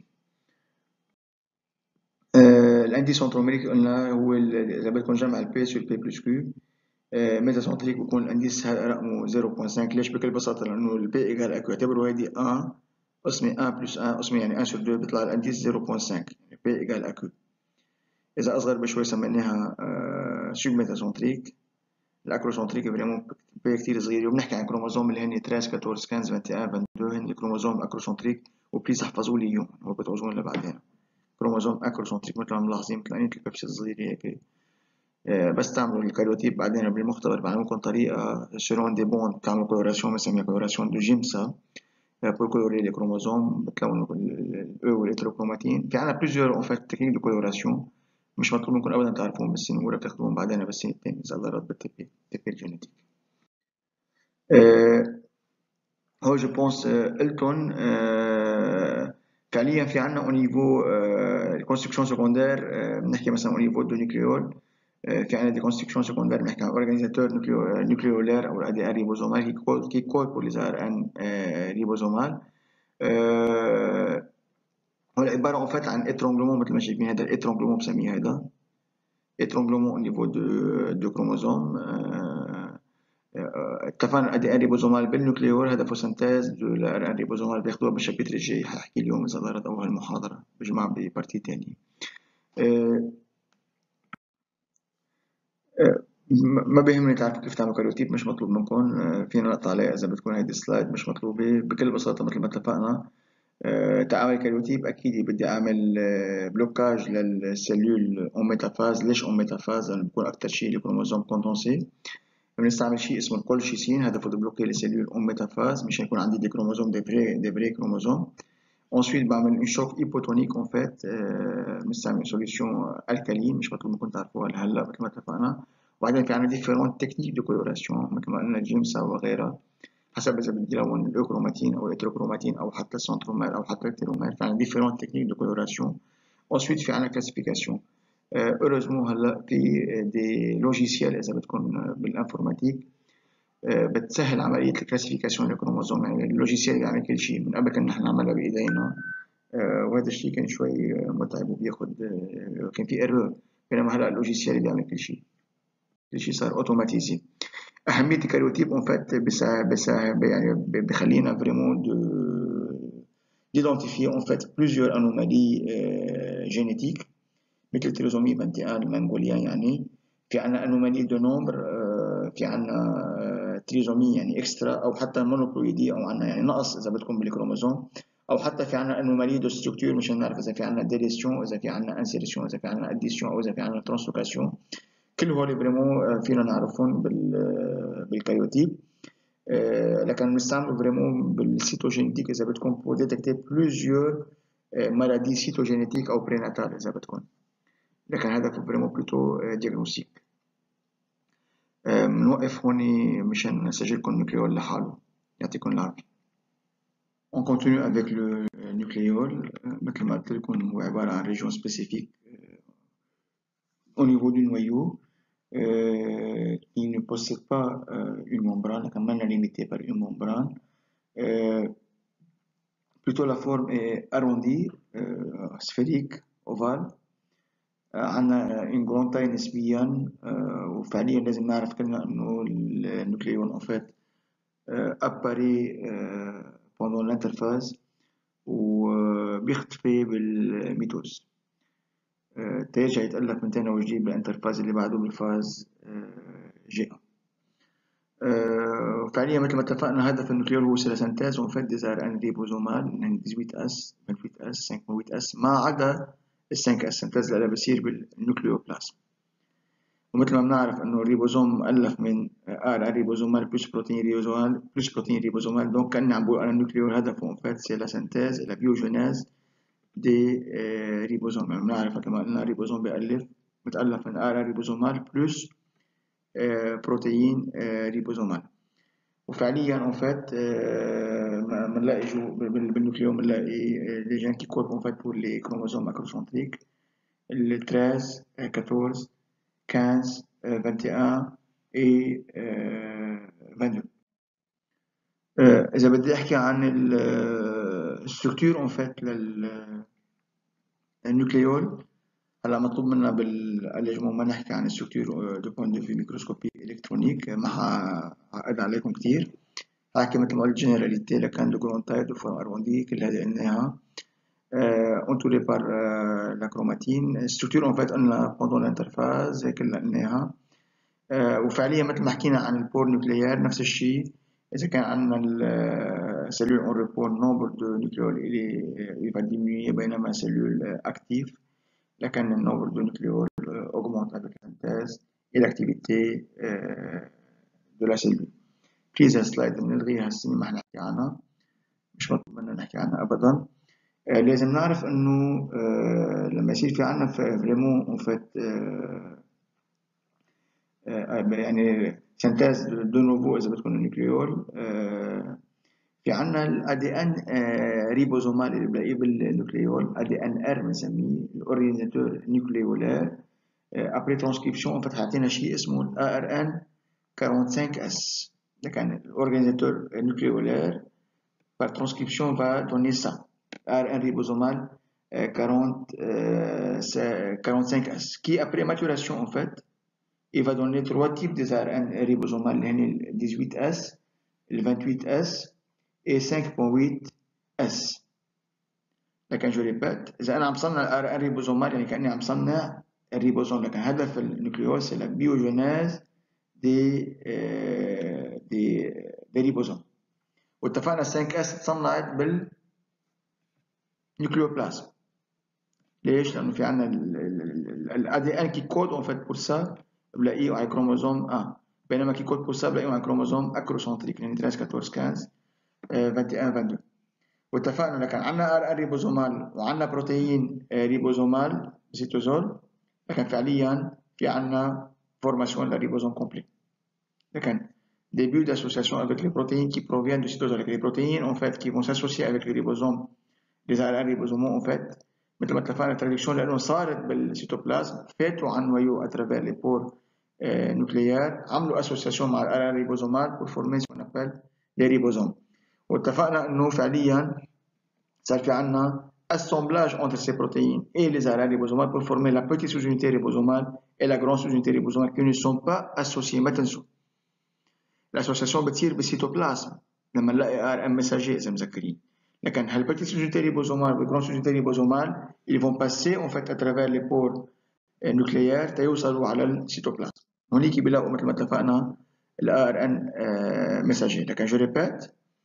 آه الانتي سنتروميريك قلنا هو إذا بدكم جمع البي sur البي بلس كيو. ميتا سنتريك بيكون الانديس رقمه صفر فاصلة خمسة. ليش؟ بكل بساطة لأنه البي إيجال أكو، اعتبروا هيدي واحد قسمة واحد بلس واحد قسمة يعني واحد sur اثنين بيطلع الانديس صفر فاصلة خمسة، يعني بي إيجال أكو. إذا أصغر بشوي سميناها سوب ميتا سنتريك. الأكروسنتريك فريمون بي كتير صغير، وبنحكي عن كروموزوم اللي هن تلاتة أربعة خمسة واحد واحد اثنين اثنين هن كروموزوم أكروسنتريك. وبليز احفظوا لي إياهم، هو بتعوزون لبعدين. كروموزوم أكروسنتريك مثل ما ملاحظين مثل عينة الكبش الصغير هيك. بس تعملوا الكاريوتيب بعدين بالمختبر بعلمكم طريقة سيرون دي بون تعملوا كولوراسيون بنسميها كولوراسيون دو جيمسا بور كولوري لي كروموزوم، بتلونوا الأو والإتروكروماتين. في عنا بليزيور اون فات تكنيك دو كولوراسيون مش مطلوب منكم ابدا تعرفوهم بالسن الاولى، بتاخدوهم بعدين بالسن الثاني اذا الله راد بالتبي التبي الجينيتيك. أه هو جو بونس قلتن أه فعليا في عنا او نيفو الكونستركسيون سكوندير. بنحكي مثلا او نيفو دو نيوكليول. في عنا دي كونستركسيون سكوندير بنحكي عن اورجانيزاتور نيوكليولير او الادي ار ريبوزومال كي كول كي كول بور لي ار ان ريبوزومال. أه هو عبارة en fait عن étranglement مثل ما شايفين. هذا الاترونجلومون بسميه هذا étranglement au niveau de, de chromosome. اتفقنا ادي ان ريبوزومال بالنيوكليور هدفه سنتاز دو الار ان ريبوزومال بياخدوها بالشابتر الجاي. هحكي اليوم اذا ضرت او هالمحاضرة بجمع ببارتي تانية. أه أه ما بيهمني تعرفوا كيف تعملوا كاريوتيب، مش مطلوب منكم. أه فينا نقطع عليها اذا بتكون هيدي السلايد مش مطلوبة. بكل بساطة مثل ما اتفقنا أه تعمل كاريوتيب اكيد بدي اعمل أه بلوكاج للسيلول اون ميتافاز. ليش اون ميتافاز؟ لانه بكون اكثر شيء الكروموزوم كوندونسي. بنستعمل شيء اسمه الكولشيسين، هدفه دبلوكي للسيلول اون ميتافاز مشان يكون عندي دي كروموزوم دي فري دي فري كروموزوم. ensuite بعمل une choc hypotonique en fait. بنستعمل سوليوشن الكالين مش مطلوب منكم تعرفوها لهلا مثل ما اتفقنا. وبعدين في عندنا ديفيرونت تكنيك دو كولوراسيون مثل ما قلنا جيمسا وغيرها، حسب اذا بدي لون الاوكروماتين او الاتروكروماتين او حتى السنترومير او حتى التيلومير. في عندنا ديفيرونت تكنيك دو كولوراسيون. ensuite في عندنا كلاسيفيكاسيون. heureusement هلا في دي لوجيسيال اذا بدكم بالانفورماتيك بتسهل عملية الكلاسيفيكاسيون للكروموزوم. يعني اللوجيسيال بيعمل كل شيء، من قبل كنا نحن نعملها بإيدينا وهذا الشيء كان شوي متعب وبياخد كان في ايرور، بينما هلا اللوجيسيال بيعمل كل شيء، كل شيء صار اوتوماتيزي. أهمية الكاريوتيب اون فات بساعد يعني بخلينا فريمون دو d'identifier en fait plusieurs anomalies euh, génétiques مثل التريزومي واحد وعشرين المنغوليان. يعني في عنا انومالي دو نومبر، في عنا تريزومي يعني اكسترا او حتى مونوكلويدي او عنا يعني نقص اذا بدكم بالكروموزوم، او حتى في عنا انومالي دو ستركتور مشان نعرف اذا في عنا ديليسيون، اذا في عنا انسيرسيون، اذا في عنا اديسيون، او اذا في عنا ترانسلوكاسيون. كل هول فريمون فينا نعرفهم بالكاريوتيب. لكن بنستعملوا فريمون بالسيتوجينيتيك اذا بدكم بور ديتكتي بلوزيور مالادي سيتوجينيتيك او بريناتال اذا بدكم. لكن هدفه فريمون بلوتو دياغنوستيك. بنوقف هون مشان نسجلكم النيوكليول لحاله. يعطيكم العافية. On continue avec le nucléole. مثل ما قلت لكم هو عبارة عن région spécifique au niveau du noyau euh, qui ne possède pas euh, une membrane, لكن ما limité par une membrane. Euh, plutôt la forme est arrondie, euh, sphérique, ovale. عندنا une grande taille نسبيا وفعليا لازم نعرف كلنا انه النوكليون en fait apparaît pendant l'interphase وبيختفي بالميتوز. ترجع يتألف من تاني وجديد بالانترفاز اللي بعده بالفاز جي. فعليا مثل ما اتفقنا هدف النوكليون هو سيلاسينتاز وان فيت دي ار ان ريبوزومال من ثمانية اس ثمانية اس خمسة اس ما عدا ال خمسة اس سنتاز اللي بيصير بالنوكليوبلازم. ومثل ما بنعرف انه الريبوزوم مؤلف من ار ان ريبوزومال بلس بروتين ريبوزومال بلس بروتين ريبوزومال. دونك كأني عم بقول انا النوكليون هدفه ان فيت سي لا سنتاز لا بيوجيناز دي ريبوزوم. يعني بنعرف مثل ما قلنا الريبوزوم بيألف متألف من ار ان ريبوزومال بلس بروتين ريبوزومال. وفعليا ان فيت بنلاقي بالنوكليوم بنلاقي لي جين كي كود ان فيت بور لي كروموزوم ماكروسنتريك ال ثلاثة عشر أربعطاش خمسة واحد واحد اي اثنين وعشرين. اذا بدي احكي عن الستركتور ان فيت للنوكليول هلا مطلوب منا بالالجمو ما نحكي عن الستركتور دو بوين دو في ميكروسكوبي الكترونيك، ما هعقد عليكم كتير. هحكي مثل ما قلت جنراليتي لكان دو جرون تايب دو فورم اروندي كل هذه قلناها انتوري بار لا كروماتين. الستركتور ان فيت قلنا بوندون الانترفاز هيك كلنا قلناها. وفعليا مثل ما حكينا عن البور نوكليير نفس الشيء. اذا كان عندنا السيلول اون ريبور نومبر دو نوكليول اللي va diminuer بينما سيلول اكتيف لكن النومبر دو نوكليول augmente avec la synthèse et l'activité de la cellule. بليز هالسلايد بنلغيها السنة ما حنحكي عنها، مش مطلوب منا نحكي عنها ابدا. آه لازم نعرف انه آه لما يصير في عنا فريمون اون فيت يعني سنتاز دو نوفو اذا بدكم النيوكليول، آه في عنا الاي دي ان ريبوزومال اللي بنلاقيه بالنيوكليول اي دي ان ار بنسميه الاورجانيزاتور نيوكليولار. ابري ترانسكريبشن ان فيت حاعطينا شيء اسمه الاي ار ان خمسة وأربعين اس. كان l'organisateur nucléolaire par transcription va donner ça, R un ribosomal quarante-cinq S, qui après maturation en fait, il va donner trois types de R un ribosomal, le dix-huit S, le vingt-huit S et cinq virgule huit S. لكن je répète إذا أنا عم صنع R un ribosomal يعني كأني عم صنع الريبوزوم، لكن هدف النيوكليوز c'est la biogenèse des des des ribosomes. واتفقنا خمسة اس اتصنعت بالنيوكليوبلازم. ليش؟ لانه في عندنا الاي دي ان كي كود اون فيت بور سا بلاقيه على كروموزوم واحد، بينما كي كود بور سا بلاقيه على كروموزوم اكروسنتريك يعني ثلاثة عشر أربعطاش خمسة واحد واحد اثنين. واتفقنا لكن عندنا ار ان ريبوزومال وعندنا بروتين ريبوزومال سيتوزول، لكن فعليا في عندنا فورماسيون للريبوزوم كومبلي. لكن début d'association avec les protéines qui proviennent du cytosol. Les protéines en fait qui vont s'associer avec les ribosomes, les R un ribosomes en fait مثل ما اتفقنا التراديكشن لانه صارت بالسيتوبلازم فاتوا عن نويو اترافير لي بور نوكليير عملوا اسوسياسيون مع الار ان ريبوزومات بور فورمي سون ابل لي ريبوزوم. واتفقنا انه فعليا صار في عندنا assemblage entre ces protéines et les R un ribosomes pour former la petite sous-unité ribosomale et la grande sous-unité ribosomale qui ne sont pas associées. ما تنسوا l'association بتصير بالسيتوبلازم لما نلاقي ار ان ميساجي اذا مذكرين. لكن هالبتيت سوجيتي ريبوزومال والجران سوجيتي ريبوزومال ils vont passer en fait à travers les pores nucléaires تيوصلوا على السيتوبلازم. هونيك بيلاقوا مثل ما اتفقنا الار ان ميساجي. لكن جو ريبيت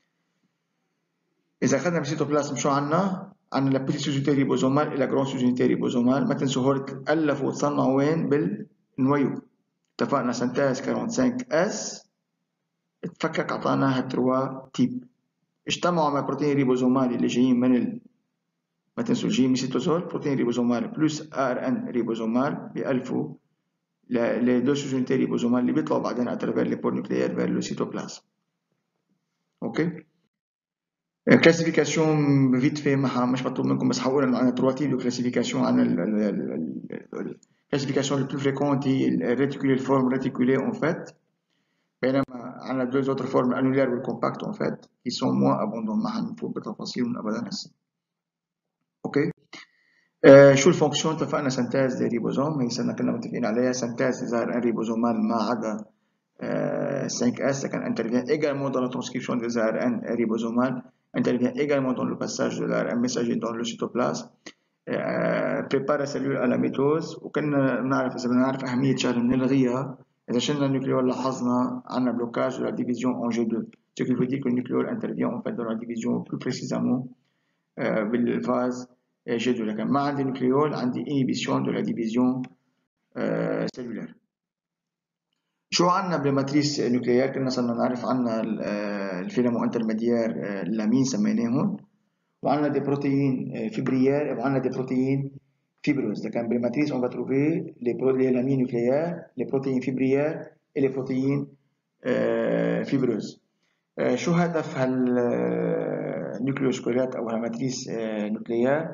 اذا اخذنا بالسيتوبلازم شو عندنا؟ عندنا لا بتيت سوجيتي ريبوزومال الى جران سوجيتي ريبوزومال. ما تنسوا هول تالفوا وتصنعوا وين؟ بالنويو. اتفقنا سنتاز خمسة وأربعين اس اتفكك اعطانا هالتروا تيب اجتمعوا مع بروتين ريبوزومال اللي جايين من ال... ما تنسوا جايين من السيتوزول بروتين ريبوزومال بلس ار ان ريبوزومال بألفوا لي دو سوجينيتي ريبوزومال اللي بيطلعوا بعدين اترافير لي بور نوكليير فير لو سيتوبلازم. اوكي كلاسيفيكاسيون فيت في مش مطلوب منكم بس حقول انه عندنا تروا تيب دو كلاسيفيكاسيون. عندنا الكلاسيفيكاسيون لو بلو فريكونت هي الريتيكولي الفورم ريتيكولي اون فيت، بينما عندنا deux autres formes annulaires والcompact en fait qui sont moins abondantes. ما حنفوت بتفاصيل من أبدا هسه. اوكي. آه شو الفونكسيون؟ اتفقنا سنتاز دي ريبوزوم، هي سنة كنا متفقين عليها. سنتاز ظاهر ان ريبوزومال ما عدا euh, cinq S, ça intervient également dans la transcription des A R N ribosomal, intervient également dans le passage de l'A R N messager dans le cytoplasme, euh, prépare la cellule à la mitose. وكنا نعرف إذا بدنا نعرف أهمية شغلة بنلغيها إذا شلنا النيوكليول لاحظنا عندنا blocage de la division en G deux, ce qui veut dire que le nucléole intervient en fait dans la division plus précisément euh, بالphase G deux. لكن ما عندي nucléole عندي inhibition de la division euh, cellulaire. شو عندنا بالماتريس نوكليير؟ كنا صرنا نعرف عندنا الفيلامو انترميديير اللامين سميناهم، وعندنا دي بروتيين فيبريير وعندنا دي بروتيين فيبروز. لكن بالماتريس on va trouver les les lamines nucléaires, les protéines fibrières et les protéines fibreuses. شو هدف هالنيوكليوسكولات او هالماتريس نوكليير؟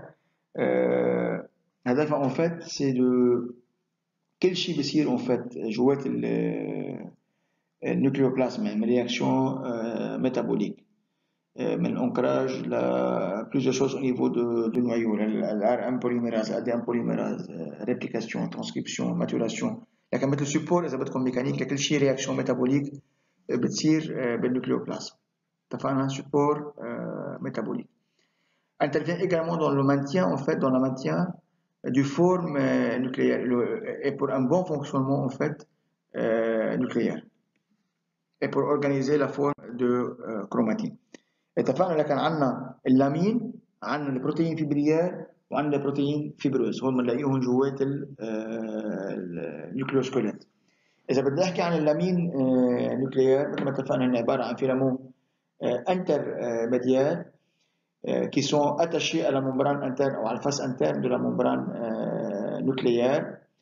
هدفها en fait c'est de كل شيء بيصير en fait جوات النيوكليوبلازم من رياكشن métabolique من الانكراج ل plusieurs choses au niveau de du noyau, l'A R N polymérase, l'A D N polymérase, réplication, transcription, maturation. لكن مثل support إذا بدكم ميكانيك لكل شيء رياكشن métabolique بتصير بالنيوكليوبلازم. اتفقنا؟ support métabolique. Intervient également dans le maintien en fait dans le maintien du forme euh, nucléaire et pour un bon fonctionnement en fait euh, nucléaire et pour organiser la forme de euh, chromatine. اتفقنا لكن عندنا اللامين، عندنا البروتين فيبريير وعندنا البروتين فيبروز، هون بنلاقيهم جوات النيوكليوسكولات. اذا بدنا نحكي عن اللامين آه نوكليير مثل ما اتفقنا هن عباره عن فيلامون آه انتر آه ميديال Euh, qui sont attachés à la membrane interne ou à la face interne de la membrane euh, nucléaire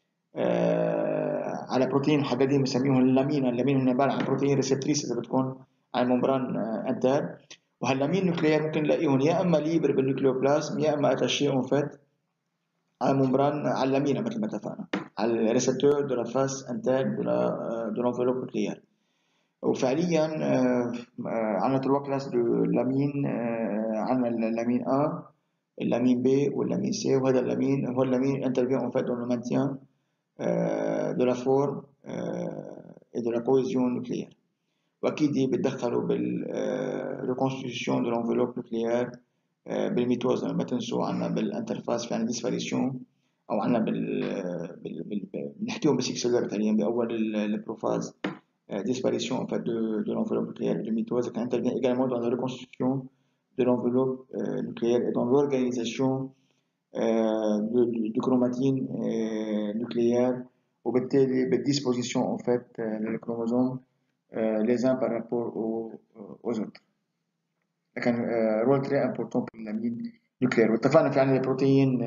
euh, على بروتين محددين بنسميهم اللامين. اللامين هن عباره عن بروتين ريسبتريس اذا بتكون على الممبران انترن، وهاللامين نوكليير ممكن نلاقيهم يا اما ليبر بالنيوكليوبلازم يا اما اتاشي اون فيت على الممبران على اللامينه مثل ما اتفقنا على الريسبتور دو لا فاس انترن دو لا دو لانفلوب نوكليير. وفعليا عندنا trois classes de لامين، عندنا اللامين A, اللامين B واللامين C، وهذا اللامين هو اللامين intervient en fait dans le maintien euh, de la forme euh, et de la cohésion nucléaire. واكيد بتدخلوا بالreconstitution de l'enveloppe nucléaire بالميتوز. ما تنسوا عندنا بالانترفاس في عندنا ديسباريسيون او عندنا بال بنحكيهم بالسيكسلر حاليا باول البروفاز disparition en fait de, de l'enveloppe nucléaire de mitose, qui intervient également dans la reconstitution de l'enveloppe euh, nucléaire et dans l'organisation euh, de, de, de chromatine euh, nucléaire وبالتالي بالdisposition en fait euh, les chromosomes euh, les uns par rapport aux, aux autres. لكن euh, rôle très important pour l'amine nucléaire. واتفقنا في عندنا البروتين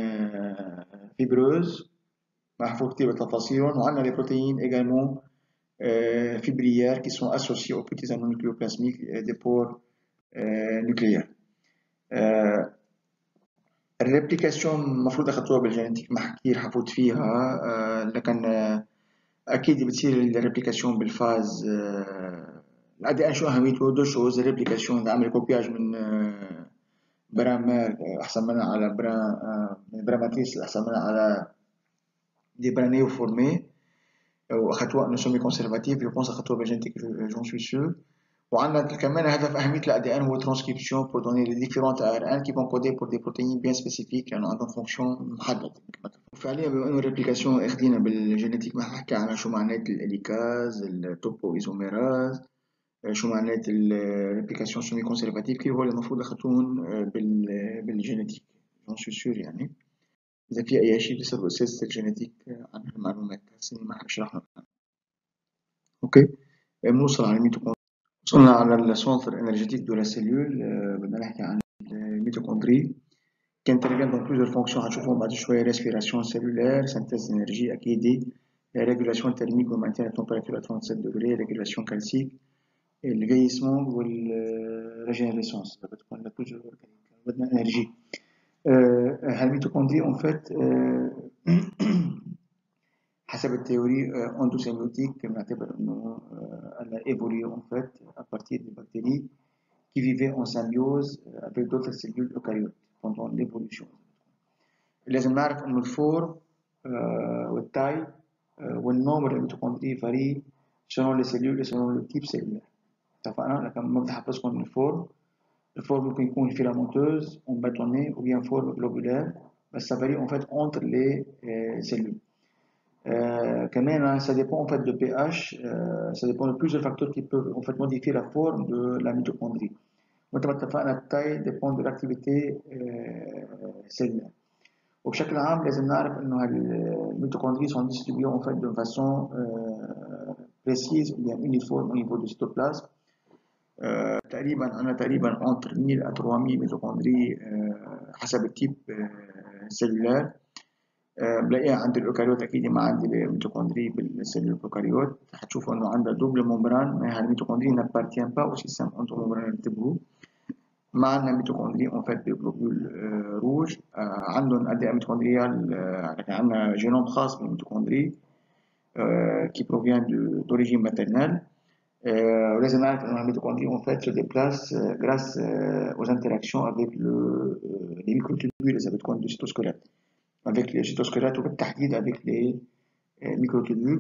فيبروز محفوظ كتير بتفاصيلهم، وعندنا البروتين également Euh, fibrières qui sont associés aux petits anneaux nucléoplasmiques des pores euh, nucléaires. Euh, الريبليكاسيون المفروض اخذتوها بالجينيتيك ما كثير حفوت فيها آه لكن آه اكيد بتصير الريبليكاسيون بالفاز الأ دي إن شو اهميته؟ دو شوز. الريبليكاسيون عمل كوبياج من آه بران مير احسن منها على بران آه بران ماتريس احسن منها على دي بران نيو فورمي، واخذتوها انه سيمي كونسرفاتيف جو بونس اخذتوها بالجينيتيك جون سوي سور. وعندنا كمان هدف اهميه الأ دي إن هو ترانسكريبسيون بور دوني لي ديفيرونت A R N كي بون كودي بور دي بروتيين بيان سبيسيفيك لانه عندهم فونكسيون محدد. وفعليا بما انه الريبليكاسيون اخذينا بالجينيتيك ما حكى عن شو معنات الاليكاز التوبو ايزوميراز، شو معنات الريبليكاسيون سيمي كونسرفاتيف، كيف هو المفروض اخذتوهم بالجينيتيك جون سوي سور. يعني إذا في أي شيء بيصير بالسيستم الجينيتيك عن المعلومات هسه ما حشرحنا. أوكي، بنوصل على الميتوكوندريا. وصلنا على السنتر إنرجيتيك دو لا سيلول. بدنا نحكي عن الميتوكوندري كان ترجم dans plusieurs fonctions هنشوفهم بعد شوية. respiration cellulaire, synthèse d'énergie أكيد، régulation thermique و maintien de température à trente-sept degrés, régulation calcique, le vieillissement والrégénérescence. بتكون لبلوزيور بدنا إنرجي. الميتوكوندري en fait حسب التhéorie endosymbiotique بنعتبر إنه elle a évolué en fait à partir des bactéries qui vivaient en symbiose avec d'autres cellules eucaryotes pendant l'évolution. لازم نعرف إنه الفورم والتاي والنومر الميتوكوندري varie selon les cellules et selon le type cellulaire. اتفقنا؟ لكن ما بدي أحفظكم إن الفورم الفورم ممكن يكون filamenteuse ou bâtonnée ou bien forme globulaire, mais ça varie en fait entre les euh, cellules. Euh, quand même, hein, ça dépend en fait de pH, euh, ça dépend de plusieurs facteurs qui peuvent en fait modifier la forme de la mitochondrie. مثل ما التاي dépend de l'activité euh, cellulaire. وبشكل عام لازم نعرف انه الميتوكوندري sont distribuées en fait de façon euh, précise ou bien uniforme au niveau du cytoplasme. آه، تقريبا أنا تقريبا entre mille à trois mille ميتوكوندري آه، حسب التيب آه، سيلولار. آه، بلاقيها عند الأوكاريوت أكيد ما عندي ميتوكوندري بالسيلول الأوكاريوت. هتشوفوا إنه عندها دوبل ممبران، ما هالميتوكوندري n'appartient pas au système endomembraneux انتبهوا. ما عندنا ميتوكوندري en fait de globules آه، روج. آه، عندهم أداء ميتوكوندريال، لكن عندنا جينوم خاص بالميتوكوندري آه، qui provient d'origine maternelle. Euh, les énarques dans la mitochondrie en fait se déplacent euh, grâce euh, aux interactions avec le, euh, les microtubules des mitochondries du cytosquelette, avec les cytosquelettes ou بالتحديد avec les euh, microtubules.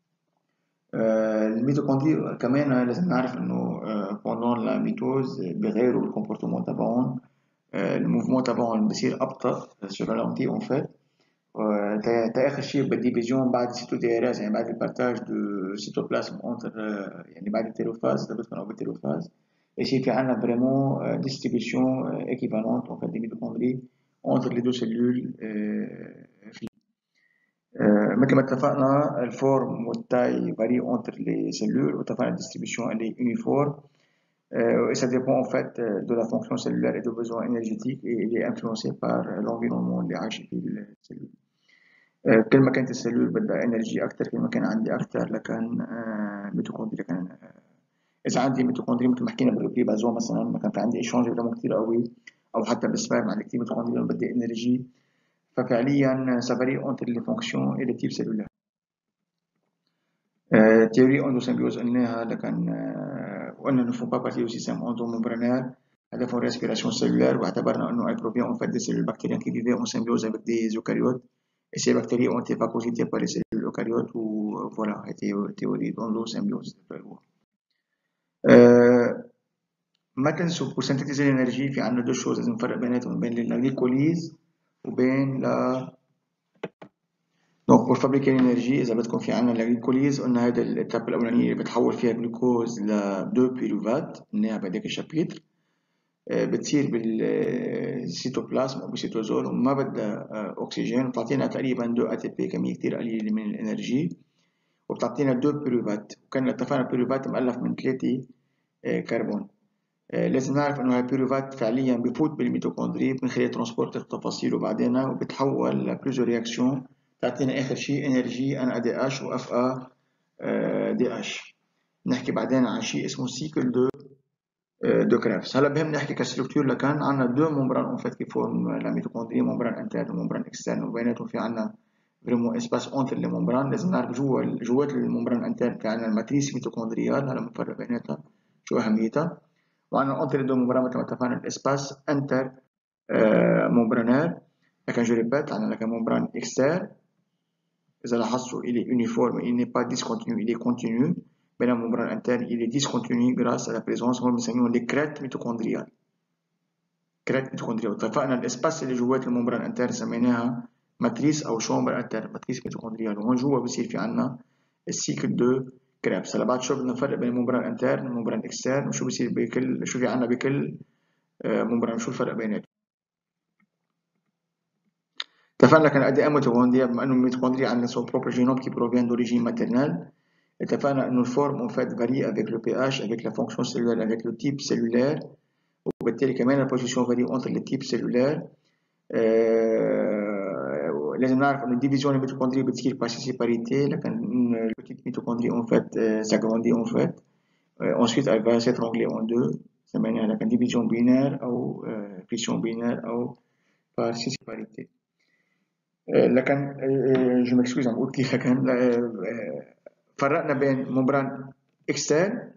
Euh, الميتوكوندري كمان لازم نعرف انه euh, pendant la mitose بيغيروا الكومبورتمون تبعهم. euh, الموفمون تبعهم بصير ابطأ sur la lentille en fait. تا اخر شيء بالديفيزيون بعد السيتوديريز، يعني بعد البارتاج دو سيتوبلازم اونتر يعني بعد التيلوفاز ده بتكون او بالتيلوفاز يصير في عندنا فريمون ديستريبيوشن ايكيفالونت اون فيت دي ميتوكوندري اونتر لي دو سيلول. في مثل ما اتفقنا الفورم والتاي فاري اونتر لي سيلول، واتفقنا الديستريبيوشن اللي يونيفورم. Euh, et ça dépend en fait de la fonction cellulaire et des besoins énergétiques, et il est influencé par l'environnement اللي عايش فيه السيلول. كل ما كانت السيلول بدها انرجي اكثر كل ما كان عندي اكثر لكن آه ميتوكوندريا كان آه اذا عندي ميتوكوندريا مثل ما حكينا بالريبازون مثلا ما كان في عندي ايشانج دمو كثير قوي، او حتى بالسبرم عندي كثير ميتوكوندريا بدي انرجي، ففعليا سافاري اونتر لي فونكسيون اي لي تيب سيلولار. تيوري اندوسيمبيوز قلناها، لكن آه وقلنا انه فون با بارتي دو سيستم اندوممبرانير هدفهم ريسبيراسيون سيلولار، واعتبرنا انه اي بروفيان اون فيت دي سيلول بكتيريان كي فيفي اون سيمبيوز افيك دي زوكاريوت. Et ces bactéries ont été phagocytées par les cellules eucaryotes ou voilà, théorie d'endosymbiose. Euh, ما تنسوا pour synthétiser l'énergie في عندنا deux choses لازم نفرق بيناتهم، بين la glycolyse وبين la donc pour fabriquer l'énergie إذا بدكم في عندنا la glycolyse قلنا هذا الإتاب الأولانية اللي بتحول فيها جلوكوز ل deux pyruvate قلناها بهداك الشابيتر. بتصير بالسيتوبلازم او بالسيتوزول وما بدها اكسجين، وبتعطينا تقريبا دو اي تي بي كميه كثير قليله من الانرجي، وبتعطينا دو بيروفات. وكان اتفقنا البيروفات مؤلف من ثلاثه كربون. لازم نعرف انه هالبيروفات فعليا بفوت بالميتوكوندري من خلال ترانسبورتر تفاصيل وبعدين وبتحول لبليزيور رياكسيون تعطينا اخر شيء انرجي ان ا دي اش واف ا دي اش. نحكي بعدين عن شيء اسمه سيكل دو دو كرافس. هلا بهم نحكي كستركتور لكان عندنا دو ممبران اون فيت كي فورم لا ميتوكوندري، ممبران انترن وممبران اكسترن، وبيناتهم في عندنا فريمون اسباس اونتر لي ممبران. لازم نعرف جوا جوات الممبران انترن في عندنا الماتريس ميتوكوندريال، هلا بنفرق بيناتها شو اهميتها. وعندنا اونتر دو ممبران مثل ما اتفقنا الاسباس انتر ممبرانير. لكن جو ريبيت عندنا لكن ممبران اكسترن اذا لاحظتوا il est uniforme, il n'est pas discontinu, il est continu. بين الممبران interne il est discontinu grâce à la présence هون بنسميهم les crêtes mitochondriales. crêtes mitochondriales. اتفقنا الاسباس اللي جوات الممبران interne سميناها ماتريس او شومبر interne ماتريس ميتوكوندريال، وهون جوا بصير في عندنا السيكل دو كرابس. هلا بعد شوي بدنا نفرق بين الممبران interne والممبران externe وشو بصير بكل شو في عندنا بكل ممبران، شو الفرق بيناتهم. اتفقنا كان قد ايه ميتوكوندريا، بما انه الميتوكوندريا عندنا son propre génome qui provient d'origine maternelle. اتفقنا انه الفورم en fait varie avec le pH, avec la fonction cellulaire, avec le type cellulaire، وبالتالي كمان البوزيشن varie entre les types cellulaires. آه لازم نعرف انه الديفيزيون الميتوكوندري بتصير par séparité، لكن le petite mitochondrie en fait euh, s'agrandit en fait. Euh, ensuite elle va s'étrangler en deux، سميناها لكن division binaire او fission binaire او par séparité. لكن جو مكسكوز عم بقول كيف لكن فرقنا بين ممبران اكسترن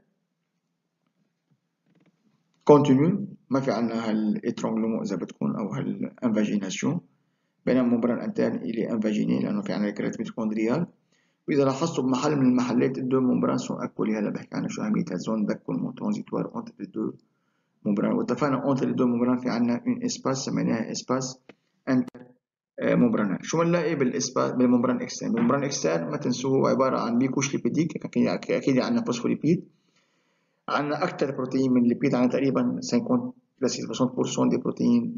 كونتينيو ما في عندنا هالاترونجلومون اذا بتكون او هالانفاجيناسيون، بينما ممبران انترن الي انفاجيني لانه في عندنا الكرات ميتوكوندريال. واذا لاحظتوا بمحل من المحلات الدو ممبران سون اكولي، هلا بحكي عن شو اهميه الزون داكولمون ترانزيتوار اونتر لي دو ممبران. واتفقنا اونتر لي دو ممبران في عندنا اون اسباس سميناها اسباس انتر ممبرانال. شو بنلاقي بالاسباس بالممبران اكسترن؟ الممبران اكسترن ما تنسوه هو عباره عن بيكوش ليبيديك، اكيد اكيد عندنا فوسفوليبيد، عندنا اكثر بروتين من الليبيد، عندنا تقريبا خمسين بالمية دي بروتين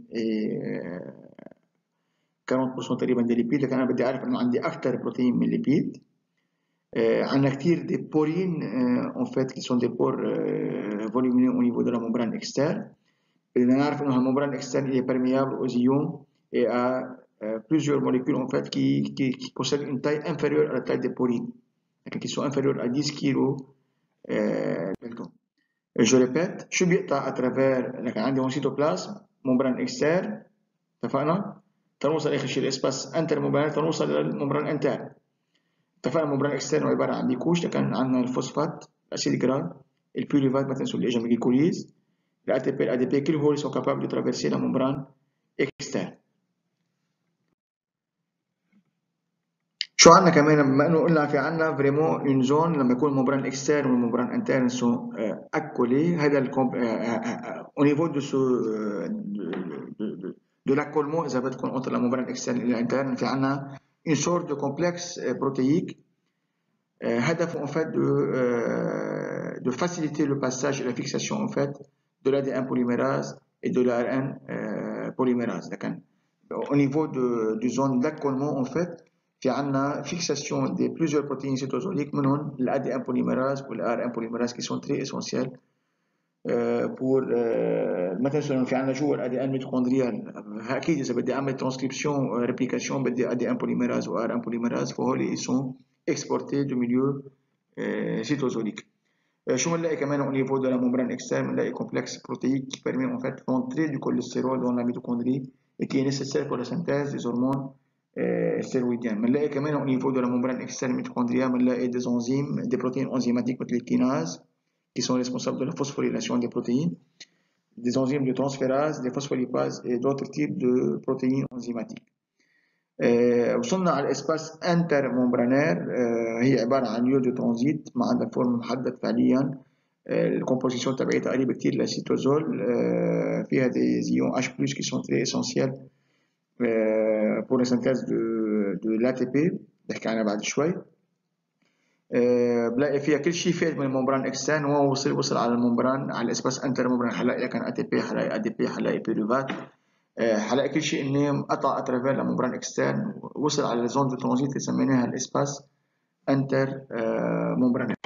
أربعين بالمية تقريبا دي ليبيد، لكن انا بدي اعرف انه عندي اكثر بروتين من الليبيد. Euh, عندنا كثير دي بورين en fait qui sont des pores euh, volumineux au niveau de la membrane externe. بدنا نعرف انه الممبران externe il est perméable aux ions et à euh, plusieurs molécules en fait qui, qui, qui possèdent une taille inférieure à la taille des porines, donc qui sont inférieures à dix kilos euh, je répète شو بيقطع à travers لكن عندي هون سيتوبلازم ممبران externe اتفقنا تنوصل اخر شيء الاسباس انتر ممبران تنوصل للممبران انتر. اتفقنا الممبران اكسترن عباره عن بيكوش، لكن عندنا الفوسفات الاسيد جرا البيوريفات ما تنسوا الاجا ميجليكوليز الاي تي بي الاي دي بي كل هول سون كابابل دو ترافيرسي لا ممبران اكسترن. شو عندنا كمان بما انه قلنا في عندنا فريمون اون زون لما يكون الممبران اكسترن والممبران انترن سون اكولي، هذا الكومب او نيفو دو سو دو لاكولمون اذا بدكم اونتر لا ممبران اكسترن et l'interne في عندنا une sorte de complexe protéique هدف en fait de, euh, de faciliter le passage et la fixation en fait de l'A D N polymérase et de l'A R N euh, polymérase. Au niveau de, du zone d'accolement en fait في عندنا fixation de plusieurs protéines cytosoliques منهم l'A D N polymérase ou l'A R N polymérase qui sont très essentiels euh, pour euh, ما تنسوا انه في عندنا جوا الأ دي إن ميتوكوندريال، اكيد اذا بدي اعمل ترانسكريبسيون ريبليكاسيون بدي أ دي إن polymérase و آر إن polymérase فهول ils sont exportés du milieu euh, cytosolique. Euh, شو بنلاقي كمان au niveau de la membrane externe بنلاقي complexe protéique qui permet en fait l'entrée du cholestérol dans la mitochondrie et qui est nécessaire pour la synthèse des hormones euh, stéroïdiennes. بنلاقي كمان au niveau de la membrane externe mitochondriale بنلاقي des enzymes des protéines enzymatiques مثل الكيناز qui sont responsables de la phosphorylation des protéines, des enzymes de transférase, des phospholipases et d'autres types de protéines enzymatiques. آه وصلنا على الاسباس انتر ممبرانير، آه هي عباره عن ليو دو ترانزيت ما عندها فورم محدد فعليا. آه الكومبوزيسيون تبعتها قريبه كثير للسيتوزول، آه فيها دي زيون H plus qui sont très essentiels آه pour la synthèse de, de l'A T P بحكي عنها بعد شوي. أه بلاقي فيها كل شيء فات من الممبران اكسترن وهو وصل وصل على الممبران على الاسباس انتر ممبران، حلاقي كان اي تي بي حلاقي ا دي بي حلاقي بيروفات أه حلاقي كل شيء انه قطع اترافير لممبران اكسترن وصل على زون دو ترانزيت اللي سميناها الاسباس انتر أه ممبران.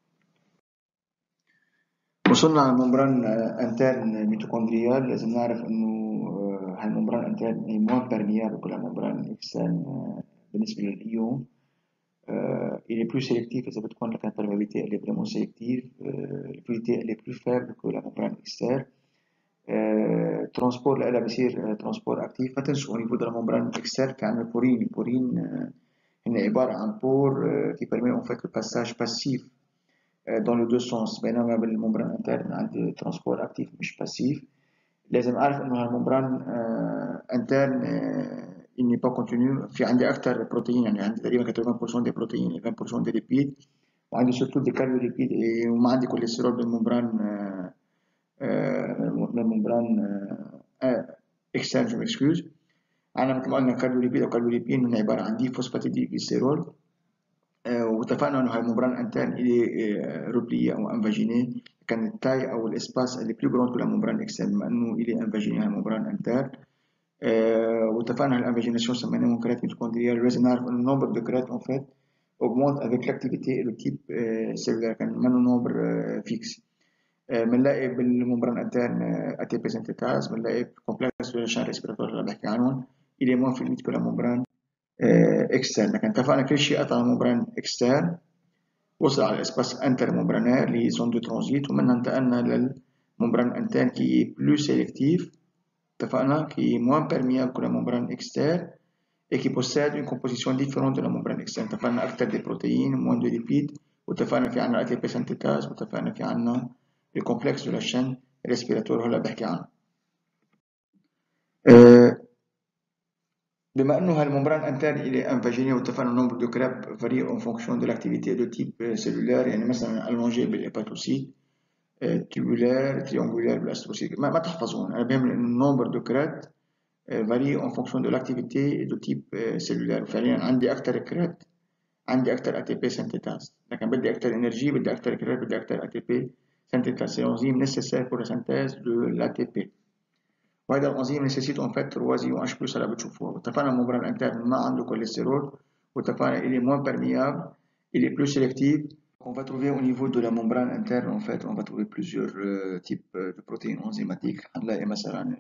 وصلنا على الممبران انترن ميتوكوندريال. لازم نعرف انه هالممبران انترن موان بيرميابل كل الممبران اكسترن بالنسبه للايون. Euh, il est plus sélectif, ça peut prendre la perméabilité, elle est vraiment sélective, euh, la fluidité elle est plus faible que la membrane externe. Euh, transport là, elle a un transport actif. Maintenant, au niveau de la membrane externe, il y a une porine, une porine, une عبارة عن pore euh, qui permet en fait le passage passif euh, dans les deux sens. بينما بالممبران interne عندي transport actif مش passif. لازم أعرف إنه هالممبران euh, interne euh, il n'est pas continu. في عندي أكثر بروتين، يعني عندي تقريبا ثمانين بالمية دي بروتين عشرين بالمية دي ليبيد، وعندي سورتو دي كاربوليبيد وما عندي كوليسترول بالممبران بالممبران اكسترن جو مكسكوز. عندنا مثل ما قلنا كاربوليبيد أو كاربوليبين من عبارة عن دي فوسفاتيدي جليسيرول. واتفقنا إنه هالممبران انترن إلي روبليي أو انفاجيني، كان التاي أو الإسباس اللي بلو جراند كو ممبران اكسترن بما إنه إلي انفاجيني هالممبران انترن. Euh, واتفقنا l'invagination سميناهم كرات ميتوكوندريال. لازم نعرف ان النمبر دو كرات en fait augmente avec l'activité et le type euh, cellulaire، كان منه نمبر فيكس. بنلاقي بالممبران انترن اي تي بي سنتيتاز، بنلاقي كومبلكس دو شان ريسبيراتور اللي بحكي عنهم il est moins fluide que la membrane externe. لكن اتفقنا كل شيء قطع الممبران externe وصل على الاسباس انتر ممبرانير اللي هي زون دو ترانزيت، ومنها انتقلنا للممبران انترن qui est plus sélectif اتفقنا qui est moins perméable que la membrane externe et qui possède une composition différente de la membrane externe. اتفقنا أكثر des protéines, moins de lipides, واتفقنا في عنا A T P synthétase, واتفقنا في عنا le complexe de la chaîne respiratoire هلا بحكي عنه. أه بما أنه الممbrane interne il est invaginé واتفقنا le nombre de crêpes varie en fonction de l'activité de type cellulaire يعني مثلا allongé بالhépatocyte tubulaire triangulaire بالastроcyte ما, ما تحفظون أنا بهم النمبر de crêpes varie en fonction de l'activité de type cellulaire فعليا عندي أكثر كرات عندي أكثر A T P synthétase لكن بدي أكثر énergie بدي أكثر كرات بدي أكثر A T P synthétase c'est l'enzyme nécessaire pour la synthèse de l'A T P وهذا الانزيم nécessite en fait trois ions H plus هلا بتشوفوها واتفقنا الممبران انترن ما عنده كوليسترول واتفقنا il est moins perméable il est plus sélectif on va trouver au niveau de la membrane interne en fait on va trouver plusieurs euh, types de protéines enzymatiques هنلاقي مثلا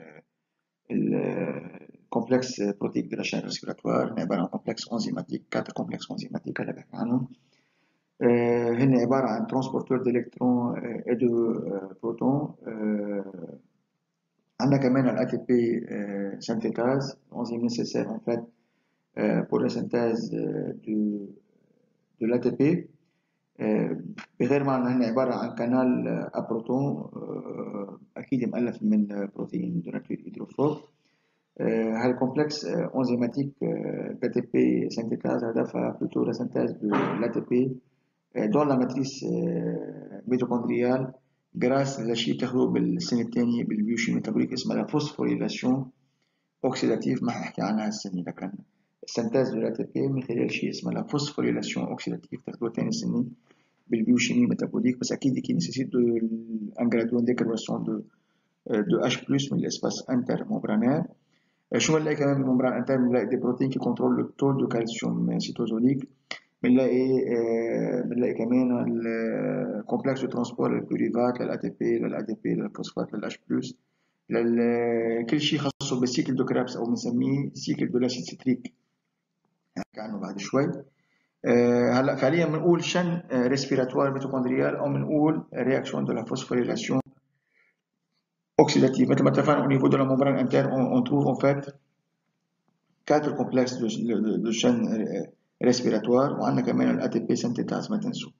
الكومبلكس بروتيك de la chaîne respiratoire عباره عن complexe enzymatique quatre complexes enzymatiques هلا بحكي عنهم هن عباره عن transporteurs d'électrons et de protons On a quand même l'A T P euh, synthétase, l'enzyme nécessaire en fait euh, pour la synthèse euh, de, de l'A T P. بغير ما أنه عبارة عن canal à protons أكيد مؤلف من بروتين de nature hydrophobe. هذا الكومبلكس enzymatique l'A T P synthétase هدفها plutôt la synthèse de l'A T P dans la matrice mitochondriale grâce لشيء بتاخده بالسنة الثانية بالبيوشي ميتابوليك اسمها لا فوسفوريلاسيون اوكسيداتيف ما حكي عنها السنة لكن السنتاز دو تي بي من خلال شيء اسمه لا فوسفوريلاسيون اوكسيداتيف تاخدوها ثاني سنة بالبيوشيمي ميتابوليك بس أكيد كي نيسيسيت دو ان غرادوان ديكرواسيون دو دو H plus من الاسباس انتر ممبرانير شو بنلاقي كمان بالممبران انتر بنلاقي دي بروتين كي كونترول لو تول دو كالسيوم سيتوزوليك بنلاقي بنلاقي كمان الكومبلكس دو ترانسبور للبيوريفات للأ تي بي للأ دي بي للفوسفات للأش بلس كل شيء خاصه بالسيكل دو كرابس او بنسميه سيكل دو لاسيد ستريك هنحكي عنه بعد شوي هلا فعليا بنقول شن ريسبيراتوار ميتوكوندريال او بنقول رياكشن دو لا فوسفوريلاسيون اوكسيداتيف مثل ما اتفقنا au niveau de la membrane interne on, on trouve en fait quatre complexes de, de, de chaînes respiratoires وعندنا كمان الأ تي بي سينثيتاز ما تنسوا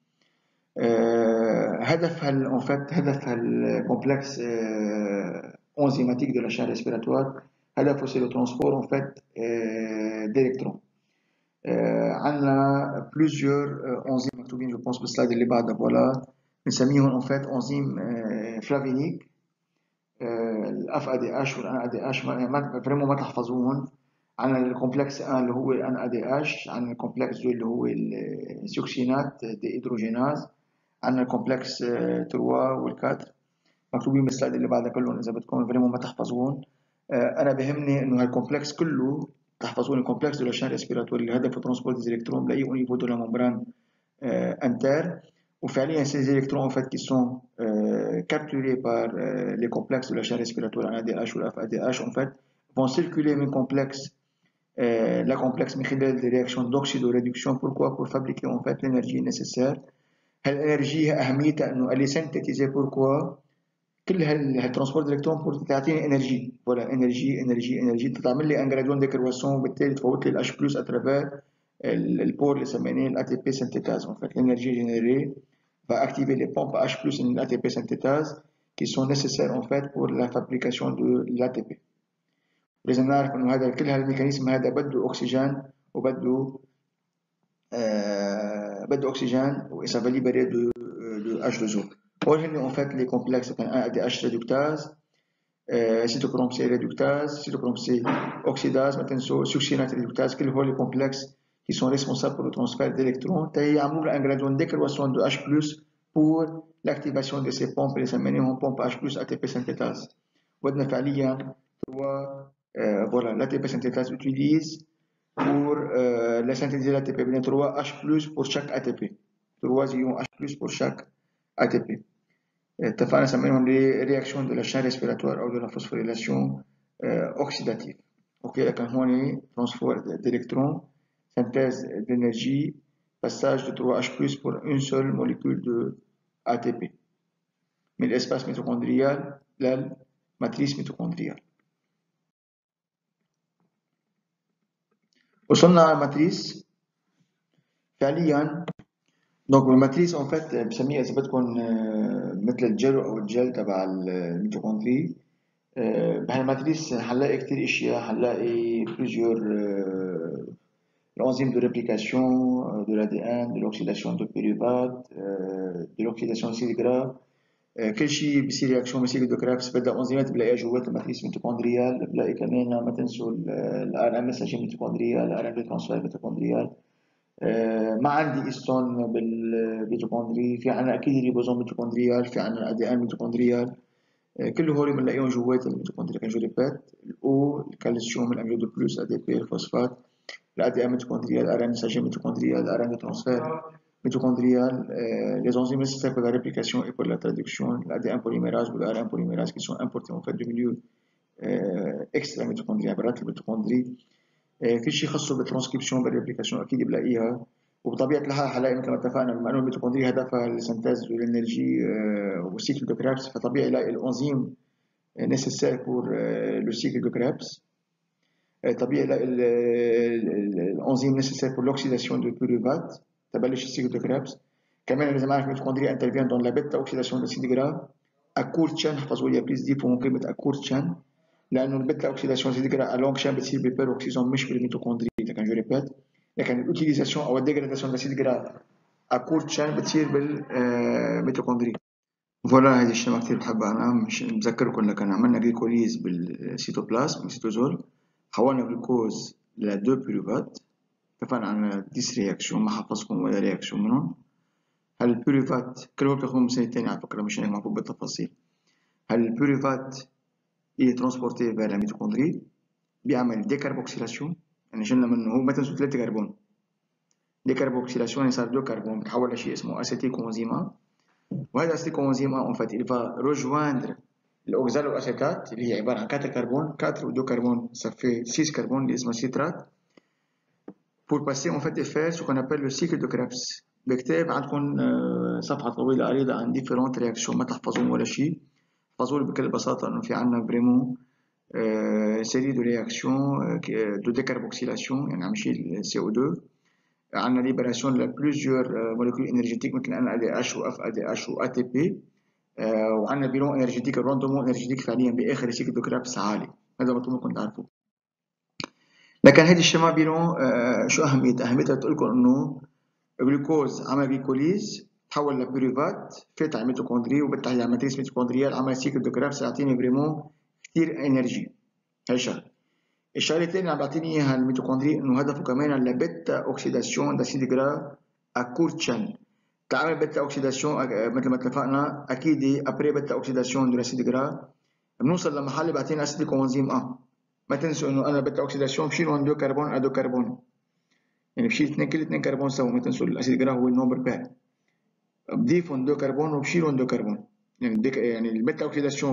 هدف هال en fait هدف هالكومبلكس enzymatique de la chaîne respiratoire هدفه c'est le transport en fait d'électrons عندنا plusieurs enzymes مكتوبين je pense بالسلايد اللي بعدها فوالا بنسميهم en fait enzymes فلافينيك الاف ا دي اش والان ا دي اش فريمون ما تحفظوهم عندنا الكومبلكس واحد اللي هو الان ا دي اش عندنا الكومبلكس اثنين اللي هو السيوكسينات دي هيدروجيناز عندنا الكومبلكس ثلاثة وال4 مكتوبين بالسلايد اللي بعدها كلهم اذا بدكم فريمون ما تحفظوهم انا بهمني انه هالكومبلكس كله تحفظون الكومبلكس دو لا شان ريسبيراتوري اللي هدفه ترانسبورت دي الكترون بلاقيه au niveau de la membrane interne وفعليا ces électrons en fait qui sont euh, capturés par euh, les complexes de la chaîne respiratoire en A D H ou F A D H en fait vont circuler من complexe euh, la complexe من خلال des réactions d'oxydoréduction pourquoi pour fabriquer en fait l'énergie nécessaire هالénergie أهميتها إنه elle est synthétisée pourquoi كل هالترانسبورت الكترون بور تعطيني انرجي فوالا انرجي انرجي انرجي تعمل لي ان جراديون دي كرواسون وبالتالي تفوت لي الاتش بلس اترافير البور اللي سميناه الأ تي بي سينثيتاز en fait l'énergie générée va activer les pompes H plus in l'A T P synthétase qui sont nécessaires en fait pour la fabrication de l'A T P لازم نعرف انه هذا كل هالميكانيزم هذا بده اكسجين وبده آه بده اكسجين وإسا va libérer de, de H deux O هول en fait les complexes un A D H réductase euh, cytochrome C réductase cytochrome C oxydase ما تنسوا succinate réductase كل هول les complexes qui sont responsables pour le transfert d'électrons تيعملوا un gradient de décroissance de H plus pour l'activation de ces pompes اللي سميناهم pompe H plus A T P synthétase بدنا فعليا trois euh, voilà l'A T P synthétase utilise pour euh, la synthèse de l'A T P بدنا trois H plus pour chaque A T P trois ions H plus pour chaque A T P اتفقنا سميناهم les réactions de la chaîne respiratoire ou de la phosphorylation euh, oxydative اوكي لكن هون transfert d'électrons synthèse d'énergie passage de trois H plus pour une seule molécule de A T P من l'espace mitochondrial للmatrice mitochondriale وصلنا على الماتريس فعليا. دونك الماتريس اون فات بسميها اذا بدكم مثل الجل او الجل تبع الميتوكوندري. بهالماتريس حنلاقي كتير اشياء، حنلاقي plusieurs l'enzyme de réplication de l'A D N, de l'oxydation de pyruvate, de l'oxydation de acides gras. كل شيء بصير رياكشن بصير دو كرابس بدها انزيمات بلاقيها جوات الماتريس ميتوكوندريال. بلاقي كمان ما تنسوا الار ام اس ميتوكوندريال، الار ام ترانسفير ميتوكوندريال. ما عندي ايستون بالميتوكوندري، في عنا اكيد ريبوزوم ميتوكوندريال، في عنا ادي ان ميتوكوندريال. كل هول بنلاقيهم جوات الميتوكوندريا. كان جو ريبيت الاو الكالسيوم الاميلود بلس ادي بي الفوسفات الادي ان ميتوكوندريال الار ان اس ميتوكوندريال الار ان ترانسفير mitochondrial, euh, les enzymes nécessaires pour la réplication et pour la traduction, l'A D N polymérase ou l'A R N polymérase qui sont importés en fait du milieu euh, extra mitochondrien برات الميتوكوندري. كل شيء خاصه بالترانسكريبشن بالريبليكاسيون اكيد بلاقيها. وبطبيعه الحال حلاقي مثل ما اتفقنا بما انه الميتوكوندري هدفها السنتاز والانرجي والسيكل دو كرابس، فطبيعي الاقي الانزيم nécessaire pour le cycle de Krebs. طبيعي الاقي الانزيم nécessaire pour l'oxydation de pyruvate تبلش السيكل دو كرابس. كمان لازم اعرف الميتوكوندريا انترفيان دون لا بيتا اوكسيداسيون داسيد جرا اكورد شان. احفظوا لي بليز دي فون كلمه اكورد شان، لانه البيتا اوكسيداسيون داسيد جرا الونج شان بتصير ببير اوكسيزون مش بالميتوكوندري. لكن جو ريبيت، لكن الاوتيليزاسيون او الديجراداسيون داسيد جرا اكورد شان بتصير بالميتوكوندري. فوالا هذه الشيء ما كثير بحبها انا. مش بذكركم لك انا عملنا جليكوليز بالسيتوبلازم بالسيتوزول، حولنا جلوكوز ل deux بيروفات. اتفقنا على ديس رياكشن، ما حفظكم ولا رياكشن منهم. هالبيروفات كلهم بتاخذهم سنة تانية على فكرة، مش هيك معروف بالتفاصيل. هالبيروفات هي ترانسبورتي فير الميتوكوندري، بيعمل ديكربوكسيلاسيون. يعني شلنا منه، هو ما تنسوا ثلاثة كربون. ديكربوكسيلاسيون صار دو كربون، بتحول لشيء اسمه اسيتيكوانزيما. وهذا اسيتيكوانزيما اون فات il va rejoindre الاوكزالو اسيتات اللي هي عبارة عن quatre كربون، quatre و deux كربون ça fait six كربون اللي اسمه سيترات. pour passer en fait et faire ce qu'on appelle le cycle de Krebs. بكتاب عندكم صفحة طويلة عريضة عن ديفيرونت رياكشن، ما تحفظون ولا شيء. احفظوا بكل بساطة انه في عندنا فريمون سيري دو رياكشن دو ديكربوكسيلاسيون، يعني عم يشيل سي او deux. عندنا ليبراسيون لبلوزيور موليكول انرجيتيك مثل ان ا دي اتش و اف ا دي اتش و اي تي بي. وعندنا بيلون انرجيتيك الروندومون انرجيتيك فعليا باخر سيكل دو كرابس عالي. هذا مطلوب منكم تعرفوه. لكن هذه الشماء بيلون شو اهميتها؟ اهميتها بتقول لكم انه الجلوكوز عمل جليكوليز تحول لبيروفات فات على الميتوكوندري، وبالتالي على الماتريس ميتوكوندريال عمل سيكل دو كرابس يعطيني فريمون كثير انرجي. هي شغله. الشغله الثانيه اللي عم بيعطيني اياها الميتوكوندري انه هدفه كمان لبيتا اوكسيداسيون داسيد جرا اكورد شان. تعمل بيتا اوكسيداسيون مثل ما اتفقنا اكيد ابري بيتا اوكسيداسيون دو لاسيد جرا بنوصل لمحل اللي بيعطينا اسيد كوانزيم ا. ما تنسوا انه انا بيتا اوكسيداسيون بشيل هون دو كربون ا دو كربون، يعني بشيل اثنين كل اثنين كربون سوا. ما تنسوا الاسيد جرا هو النومبر بير، بضيفهم دو كربون وبشيلهم دو كربون. يعني ديك يعني البيتا اوكسيداسيون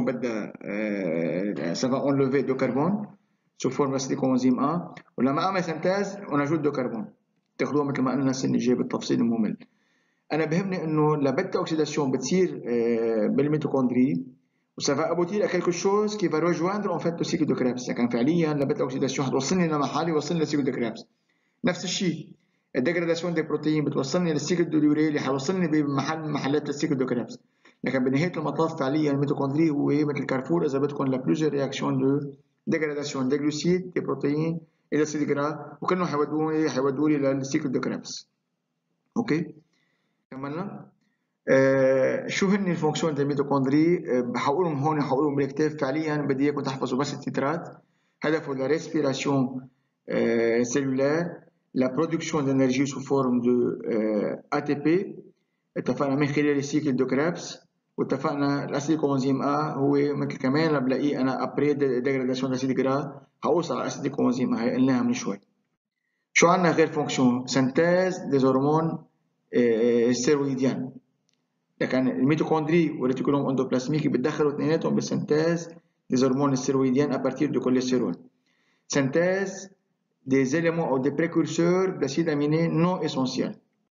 بدها سافا اونلوفي دو كربون سو فورم اسيد كوانزيم ا، ولما اعمل سنتاز اون اجوت دو كربون. تاخذوها مثل ما قلنا السنه الجايه بالتفصيل الممل. انا بهمني انه البيتا اوكسيداسيون بتصير بالميتوكوندري وسافا ابوتير ا كيلكو شوز كي فا ريجواندر اون فيت لو سيكل دو كرابس. لكن فعليا البيتا اوكسيداسيون حتوصلني لمحل يوصلني للسيكل دو كرابس. نفس الشيء الديجراداسيون دي بروتين بتوصلني للسيكل دو ليوري اللي حيوصلني بمحل من محلات السيكل دو كرابس. لكن بنهايه المطاف فعليا الميتوكوندري هو مثل كارفور اذا بدكم لبلوزيور رياكسيون دو ديجراداسيون دي جلوسيد دي بروتين الى سيد جرا، وكلهم حيودوني حيودوني للسيكل دو كرابس. اوكي كملنا. آه شو هن الفونكسيون دي الميتوكوندري؟ آه بحقولهم هون حقولهم بالكتاب. فعليا بدي اياكم تحفظوا بس التترات. هدفه لا ريسبيراسيون آه سيلولار، la production d'énergie sous forme de euh, A T P. اتفقنا من خلال السيكل دو كرابس، واتفقنا الاسيد كوانزيم ا هو مثل كمان بلاقيه انا ابري ديجراداسيون اسيد جرا هوصل على اسيد كوانزيم ا. هي قلناها من شوي. شو عندنا غير فونكسيون؟ سنتاز دي هرمون ستيرويديان. لكن الميتوكوندري والريتيكولوم اندوبلازميك بتدخلوا اثنيناتهم بالسنتاز دي هرمون ستيرويديان ابارتير دو كوليسترول. سنتاز des éléments ou des précurseurs d'acides aminés non essentiels.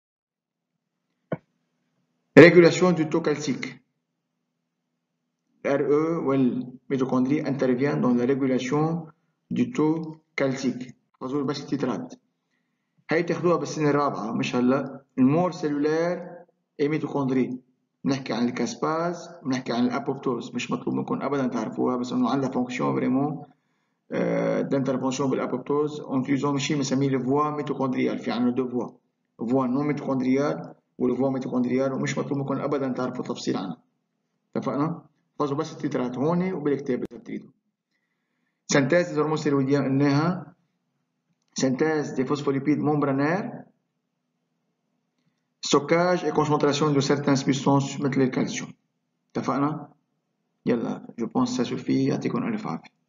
Régulation du taux calcique. R E ou la mitochondrie intervient dans la régulation du taux calcique. Vous avez le titrate. هي تاخدوها بالسنة الرابعة مش هلا. المور سيلولار اي ميتوكوندري. بنحكي عن الكاسباز، بنحكي عن الابوبتوز، مش مطلوب منكم ابدا تعرفوها، بس انه عندها فونكسيون فريمون d'intervention بالابوبتوز. اون فيوزون ماشي بنسميه الفوا ميتوكوندريال، في عندنا دو فوا، فوا نون ميتوكوندريال والفوا ميتوكوندريال، ومش مطلوب منكم ابدا تعرفوا تفصيل عنها. اتفقنا؟ احفظوا بس التترات هون وبالكتاب اذا بتريدوا. سنتاز des hormones thyroïdiennes قلناها. synthèse des phospholipides membranaires. stockage et concentration de certaines substances مثل الكالسيوم. اتفقنا؟ يلا جو بونس سا سوفي. يعطيكم الف عافيه.